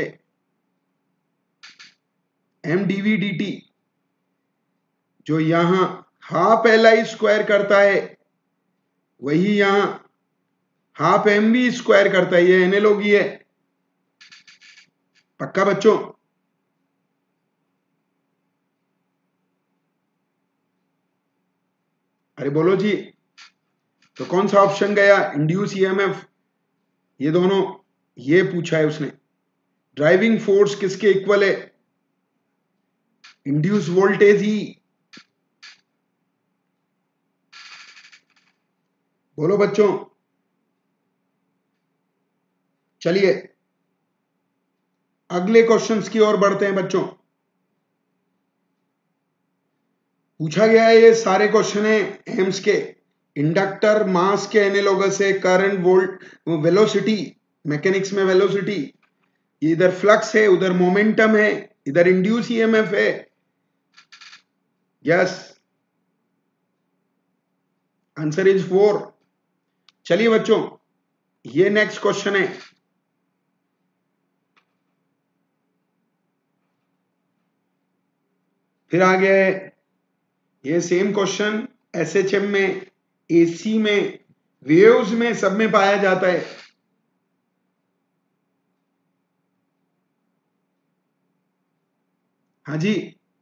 S1: एमडीवीडीटी, जो यहां हाफ एल आई स्क्वायर करता है वही यहां हाफ एम बी स्क्वायर करता है। ये एनालॉजी है, पक्का बच्चों। अरे बोलो जी, तो कौन सा ऑप्शन गया, इंड्यूस ईएमएफ, ये दोनों, ये पूछा है उसने, ड्राइविंग फोर्स किसके इक्वल है, इंड्यूस वोल्टेज ही। बोलो बच्चों, चलिए अगले क्वेश्चंस की ओर बढ़ते हैं बच्चों। पूछा गया है, ये सारे क्वेश्चन है एम्स के, इंडक्टर मास के एनालॉगस है, करंट वोल्ट वेलोसिटी, मैकेनिक्स में वेलोसिटी, इधर फ्लक्स है उधर मोमेंटम है, इधर इंड्यूस ईएमएफ है। Yes, answer is 4। चलिए बच्चों, ये नेक्स्ट क्वेश्चन है, फिर आ गया है ये सेम क्वेश्चन, एसएचएम में, एसी में, वेव्स में, सब में पाया जाता है। हाँ जी,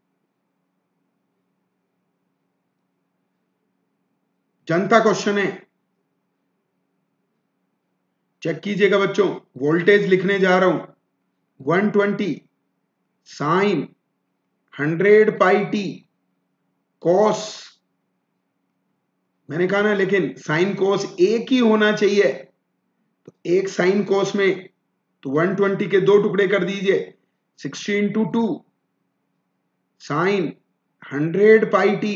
S1: जनता क्वेश्चन है, चेक कीजिएगा बच्चों। वोल्टेज लिखने जा रहा हूं, 120 साइन 100 पाई टी कॉस, मैंने कहा ना, लेकिन साइन कोस एक ही होना चाहिए, तो एक साइन कोस में, तो 120 के दो टुकड़े कर दीजिए, 60 into 2 sine 100 pi T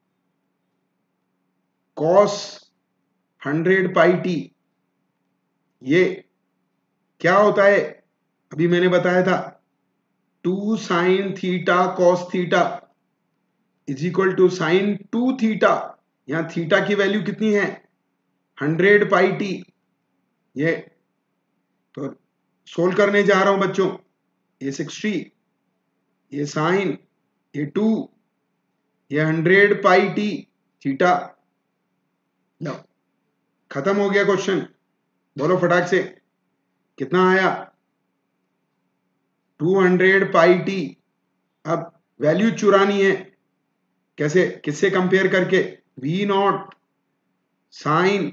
S1: cos 100 pi T. ये क्या होता है, अभी मैंने बताया था, 2 sine theta cos theta is equal to sine 2 theta, यहां थीटा की वैल्यू कितनी है, 100 पाई टी। ये तो सोल्व करने जा रहा हूं बच्चों, ये 60, ये साइन, ये 2, ये 100 पाई टी थीटा। लो, खत्म हो गया क्वेश्चन। बोलो फटाक से, कितना आया, 200 पाई टी। अब वैल्यू चुरानी है, कैसे, किससे कंपेयर करके, V naught sine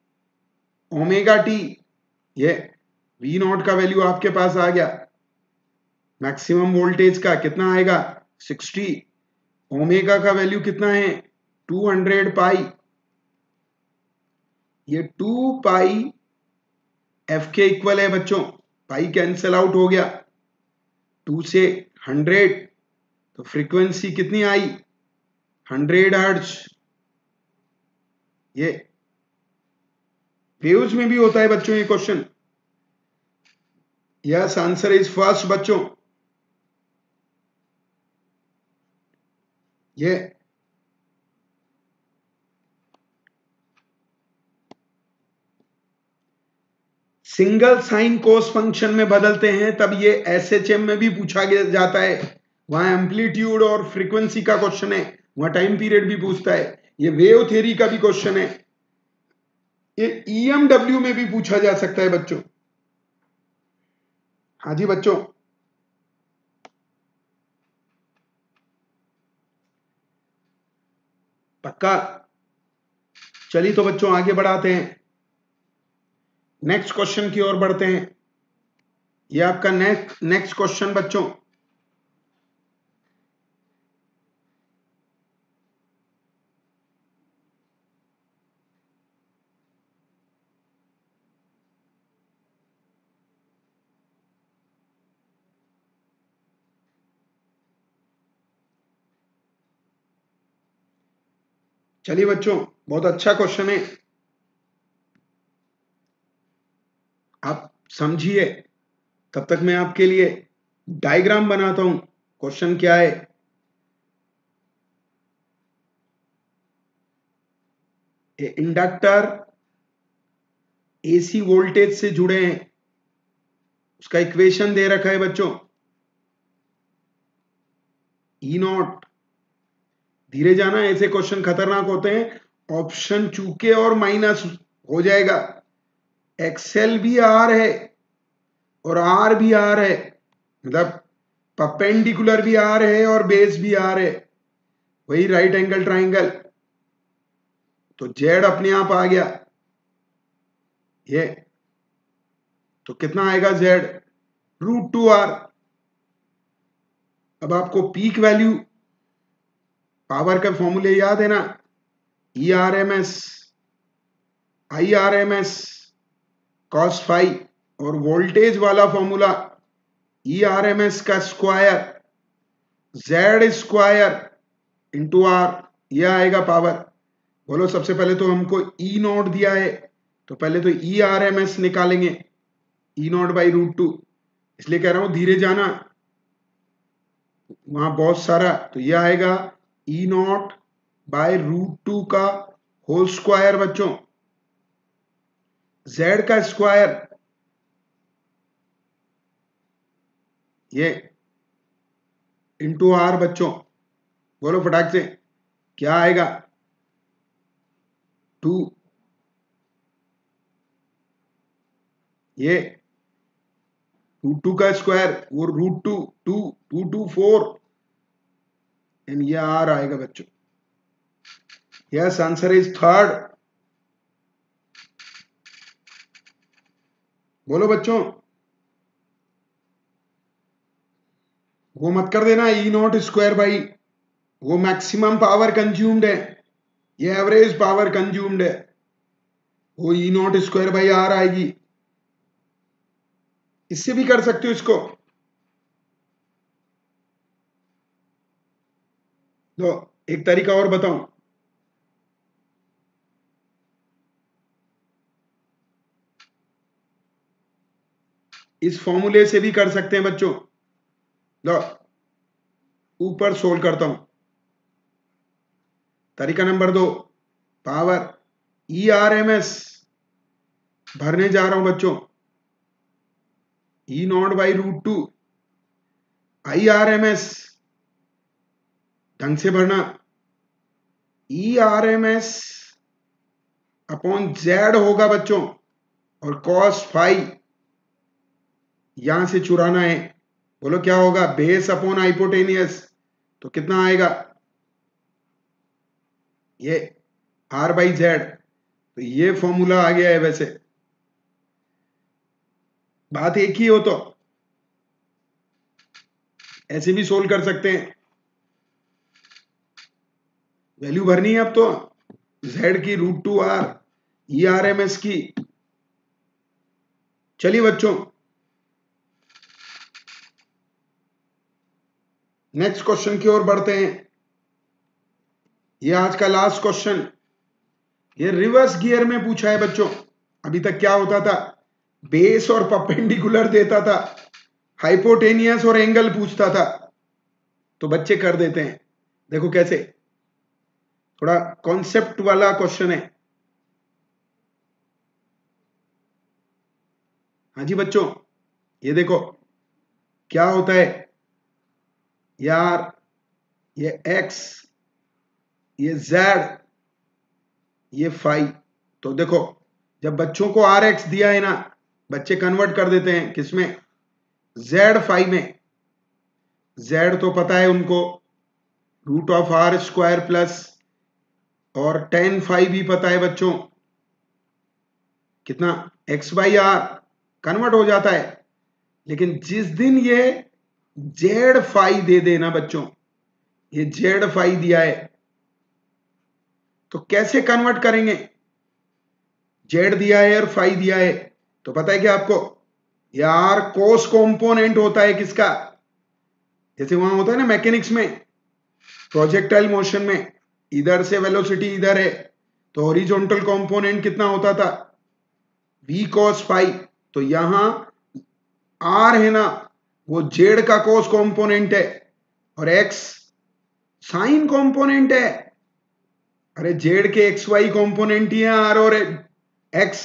S1: omega T, ये वी नॉट का वैल्यू आपके पास आ गया, मैक्सिमम वोल्टेज का कितना आएगा 60, ओमेगा का वैल्यू कितना है 200 पाई, ये 2 पाई एफ के इक्वल है बच्चों, पाई कैंसिल आउट हो गया, 2 से 100 तो फ्रीक्वेंसी कितनी आई 100 हर्ट्ज। ये वेव्स में भी होता है बच्चों ये question. Yes answer is first बच्चों। ये सिंगल साइन कोस फंक्शन में बदलते हैं तब ये एसएचएम में भी पूछा जाता है, वहां एम्पलीट्यूड और फ्रीक्वेंसी का क्वेश्चन है, वहां टाइम पीरियड भी पूछता है, ये वेव थ्योरी का भी क्वेश्चन है, ये ईएमडब्ल्यू में भी पूछा जा सकता है बच्चों। हाँ जी बच्चों, पक्का। चलिए तो बच्चों आगे बढ़ाते हैं, नेक्स्ट क्वेश्चन की ओर बढ़ते हैं। ये आपका नेक्स्ट क्वेश्चन बच्चों, चलिए बच्चों बहुत अच्छा क्वेश्चन है, आप समझिए, तब तक मैं आपके लिए डायग्राम बनाता हूं। क्वेश्चन क्या है, इंडक्टर एसी वोल्टेज से जुड़े हैं, उसका इक्वेशन दे रखा है बच्चों ई नॉट। धीरे जाना, ऐसे क्वेश्चन खतरनाक होते हैं, ऑप्शन चूके और माइनस हो जाएगा। एक्सेल भी आर है और आर भी आर है, मतलब परपेंडिकुलर भी आर है और बेस भी आर है, वही राइट एंगल ट्राइंगल, तो जेड अपने आप आ गया। ये तो कितना आएगा जेड √2r। अब आपको पीक वैल्यू पावर के फॉर्मूले याद है ना, E R M S I R M S cos phi, और वोल्टेज वाला formula E R M S का square Z square into R, यह आएगा पावर। बोलो सबसे पहले तो हमको ई नॉट दिया है, तो पहले तो ई आर एम एस निकालेंगे, ई नॉट बाई √2, इसलिए कह रहा हूं धीरे जाना, वहां बहुत सारा, तो यह आएगा ई नॉट बाय √2 का होल स्क्वायर बच्चों, जेड का स्क्वायर, ये इंटू आर बच्चों। बोलो फटाक से क्या आएगा 2, ये √2 का स्क्वायर, वो √2 2 2 2 4 एंड ये आर आएगा बच्चों। Yes answer is third. बोलो बच्चों, वो मत कर देना ई नॉट स्क्वायर बाई, वो मैक्सिमम पावर कंज्यूम्ड है, ये एवरेज पावर कंज्यूम्ड है, वो E naught square by R आएगी। इससे भी कर सकते हो इसको, तो एक तरीका और बताऊं, इस फॉर्मूले से भी कर सकते हैं बच्चों। लो ऊपर सोल्व करता हूं, तरीका number 2, power E R M S भरने जा रहा हूं बच्चों, E naught by √2 I R M S, ढंग से भरना, E R M S upon Z होगा बच्चों, और कॉस फाई यहां से चुराना है। बोलो क्या होगा, बेस अपॉन हाइपोटेनियस, तो कितना आएगा, ये आर बाई जेड, तो ये फॉर्मूला आ गया है। वैसे बात एक ही हो तो ऐसे भी सोल्व कर सकते हैं। वैल्यू भरनी है अब तो, z की √2r, ERMS की। चलिए बच्चों, नेक्स्ट क्वेश्चन की ओर बढ़ते हैं। ये आज का लास्ट क्वेश्चन, ये रिवर्स गियर में पूछा है बच्चों। अभी तक क्या होता था, बेस और परपेंडिकुलर देता था, हाइपोटेनियस और एंगल पूछता था, तो बच्चे कर देते हैं। देखो कैसे, थोड़ा कॉन्सेप्ट वाला क्वेश्चन है। हाँ जी बच्चों, ये देखो क्या होता है यार, ये x, ये z, ये फाई। तो देखो, जब बच्चों को rx दिया है ना, बच्चे कन्वर्ट कर देते हैं किसमें, z फाई में। z तो पता है उनको, √r² प्लस, और tan फाई भी पता है बच्चों, कितना, x/r कन्वर्ट हो जाता है। लेकिन जिस दिन ये z फाई दे देना बच्चों, ये z फाई दिया है, तो कैसे कन्वर्ट करेंगे। z दिया है और फाई दिया है, तो पता है क्या आपको, यार कोस कंपोनेंट होता है किसका, जैसे वहां होता है ना मैकेनिक्स में, प्रोजेक्टाइल मोशन में, इधर से वेलोसिटी इधर है, तो हॉरिजॉन्टल कंपोनेंट कितना होता था, v cos फाई। तो यहां r है ना, वो z का कोस कंपोनेंट है, और x साइन कंपोनेंट है। अरे z के xy कंपोनेंट ही है r और x।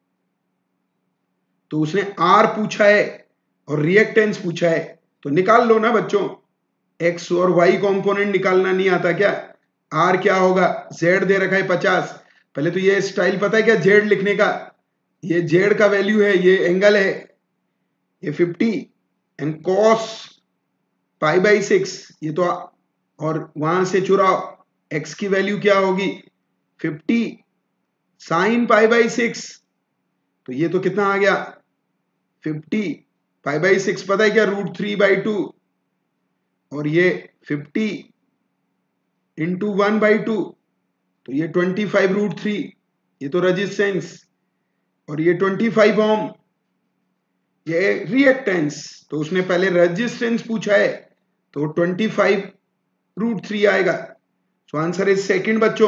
S1: तो उसने r पूछा है और रिएक्टेंस पूछा है, तो निकाल लो ना बच्चों, x और y कंपोनेंट निकालना नहीं आता क्या। r क्या होगा, z दे रखा है 50। पहले तो ये स्टाइल पता है क्या z लिखने का, ये z का वैल्यू है, ये एंगल है, ये 50, एंड cos π/6, ये तो, और वहां से चुराओ, x की वैल्यू क्या होगी 50 sin π/6, तो ये तो कितना आ गया 50 π/6, पता है क्या, √3/2, और ये 50 इंटू 1/2, तो ये 25 √3, ये तो रेजिस्टेंस, और ये 25 ओम, ये रिएक्टेंस। तो उसने पहले रेजिस्टेंस पूछा है, तो 25 √3 आएगा। तो आंसर इज सेकंड बच्चों।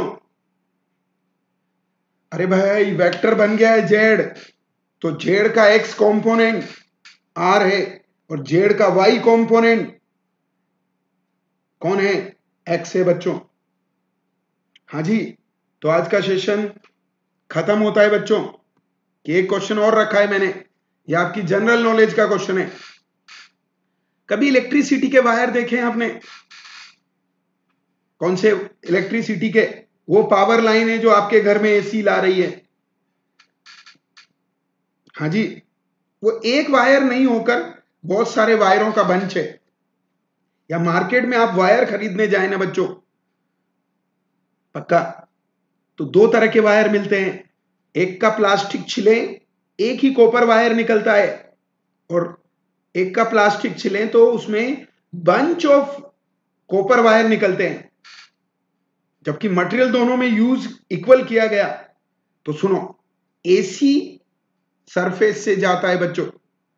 S1: अरे भाई वेक्टर बन गया है जेड, तो जेड का एक्स कंपोनेंट आर है, और जेड का वाई कंपोनेंट कौन है, एक्स है बच्चों। हाँ जी, तो आज का सेशन खत्म होता है बच्चों। कि एक क्वेश्चन और रखा है मैंने, ये आपकी जनरल नॉलेज का क्वेश्चन है। कभी इलेक्ट्रिसिटी के वायर देखे हैं आपने, कौन से इलेक्ट्रिसिटी के, वो पावर लाइन है जो आपके घर में एसी ला रही है। हाँ जी, वो एक वायर नहीं होकर बहुत सारे वायरों का बंच है। या मार्केट में आप वायर खरीदने जाए ना बच्चों, पक्का, तो दो तरह के वायर मिलते हैं। एक का प्लास्टिक छिले, एक ही कॉपर वायर निकलता है, और एक का प्लास्टिक छिले तो उसमें बंच ऑफ कॉपर वायर निकलते हैं, जबकि मटेरियल दोनों में यूज इक्वल किया गया। तो सुनो, एसी सरफेस से जाता है बच्चों,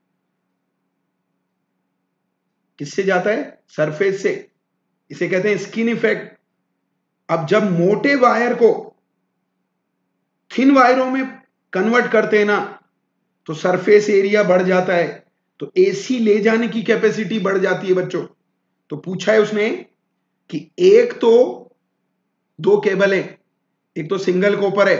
S1: किससे जाता है, सरफेस से, इसे कहते हैं स्किन इफेक्ट। अब जब मोटे वायर को थिन वायरों में कन्वर्ट करते हैं ना, तो सरफेस एरिया बढ़ जाता है, तो एसी ले जाने की कैपेसिटी बढ़ जाती है बच्चों। तो पूछा है उसने कि एक तो दो केबल है, एक तो सिंगल कॉपर है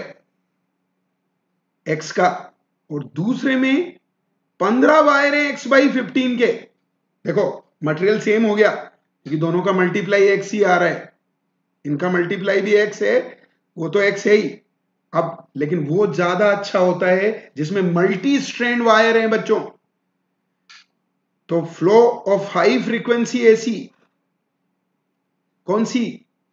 S1: एक्स का, और दूसरे में 15 वायर है x/15 के। देखो मटेरियल सेम हो गया, क्योंकि दोनों का मल्टीप्लाई एक्स ही आ रहा है, इनका मल्टीप्लाई भी एक्स है, वो तो एक्स है ही। अब लेकिन वो ज्यादा अच्छा होता है जिसमें मल्टी स्ट्रैंड वायर है बच्चों। तो flow of high frequency AC कौन सी,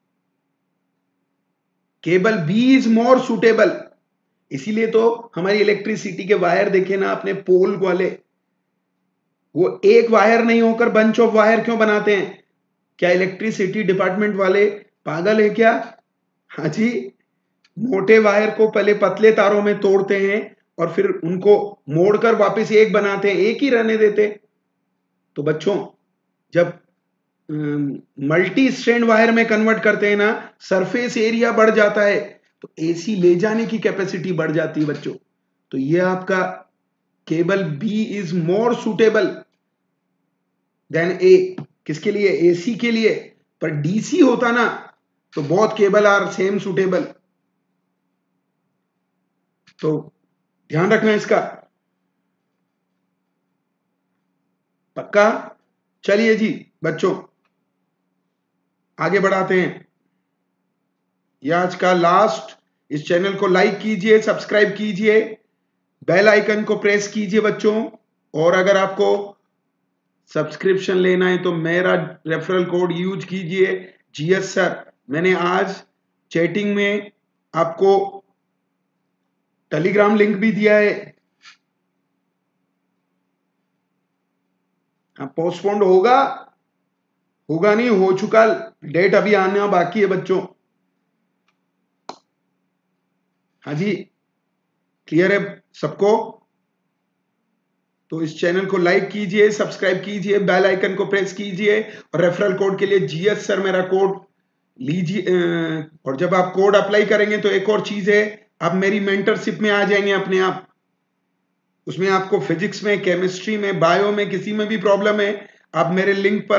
S1: cable B is more suitable. इसीलिए तो हमारी इलेक्ट्रिसिटी के वायर देखे ना आपने, पोल वाले, वो एक वायर नहीं होकर बंच ऑफ वायर क्यों बनाते हैं? क्या इलेक्ट्रिसिटी डिपार्टमेंट वाले पागल है क्या? हाँ जी, मोटे वायर को पहले पतले तारों में तोड़ते हैं और फिर उनको मोड़कर वापस एक बनाते हैं, एक ही रहने देते। तो बच्चों, जब मल्टी स्ट्रैंड वायर में कन्वर्ट करते हैं ना, सरफेस एरिया बढ़ जाता है, तो एसी ले जाने की कैपेसिटी बढ़ जाती है बच्चों। तो ये आपका cable B is more suitable than A. किसके लिए? एसी के लिए। पर डीसी होता ना तो बहुत केबल आर सेम सुटेबल। तो ध्यान रखना इसका, पक्का? चलिए जी बच्चों, आगे बढ़ाते हैं। ये आज का लास्ट। इस चैनल को लाइक कीजिए, सब्सक्राइब कीजिए, बेल आइकन को प्रेस कीजिए बच्चों। और अगर आपको सब्सक्रिप्शन लेना है तो मेरा रेफरल कोड यूज कीजिए, जीएस सर। मैंने आज चैटिंग में आपको टेलीग्राम लिंक भी दिया है। पोस्टपोन्ड होगा, होगा नहीं, हो चुका, डेट अभी आना बाकी है बच्चों। हाँ जी, क्लियर है सबको? तो इस चैनल को लाइक कीजिए, सब्सक्राइब कीजिए, बेल आइकन को प्रेस कीजिए और रेफरल कोड के लिए जीएस सर मेरा कोड लीजिए। और जब आप कोड अप्लाई करेंगे तो एक और चीज है, आप मेरी मेंटरशिप में आ जाएंगे अपने आप। उसमें आपको फिजिक्स में, केमिस्ट्री में, बायो में, किसी में भी प्रॉब्लम है, आप मेरे लिंक पर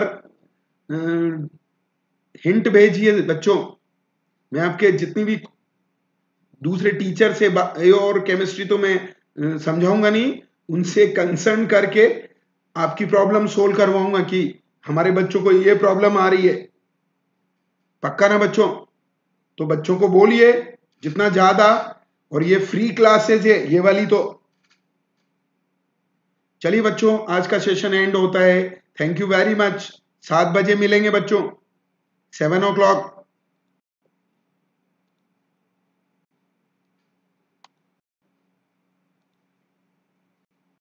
S1: हिंट भेजिए बच्चों। मैं आपके जितनी भी दूसरे टीचर से और केमिस्ट्री तो मैं समझाऊंगा नहीं, उनसे कंसर्न करके आपकी प्रॉब्लम सोल्व करवाऊंगा कि हमारे बच्चों को ये प्रॉब्लम आ रही है। पक्का ना बच्चों? तो बच्चों को बोलिए जितना ज्यादा। और ये फ्री क्लासेस है ये वाली। तो चलिए बच्चों, आज का सेशन एंड होता है। Thank you very much. 7 बजे मिलेंगे बच्चों, 7 o'clock।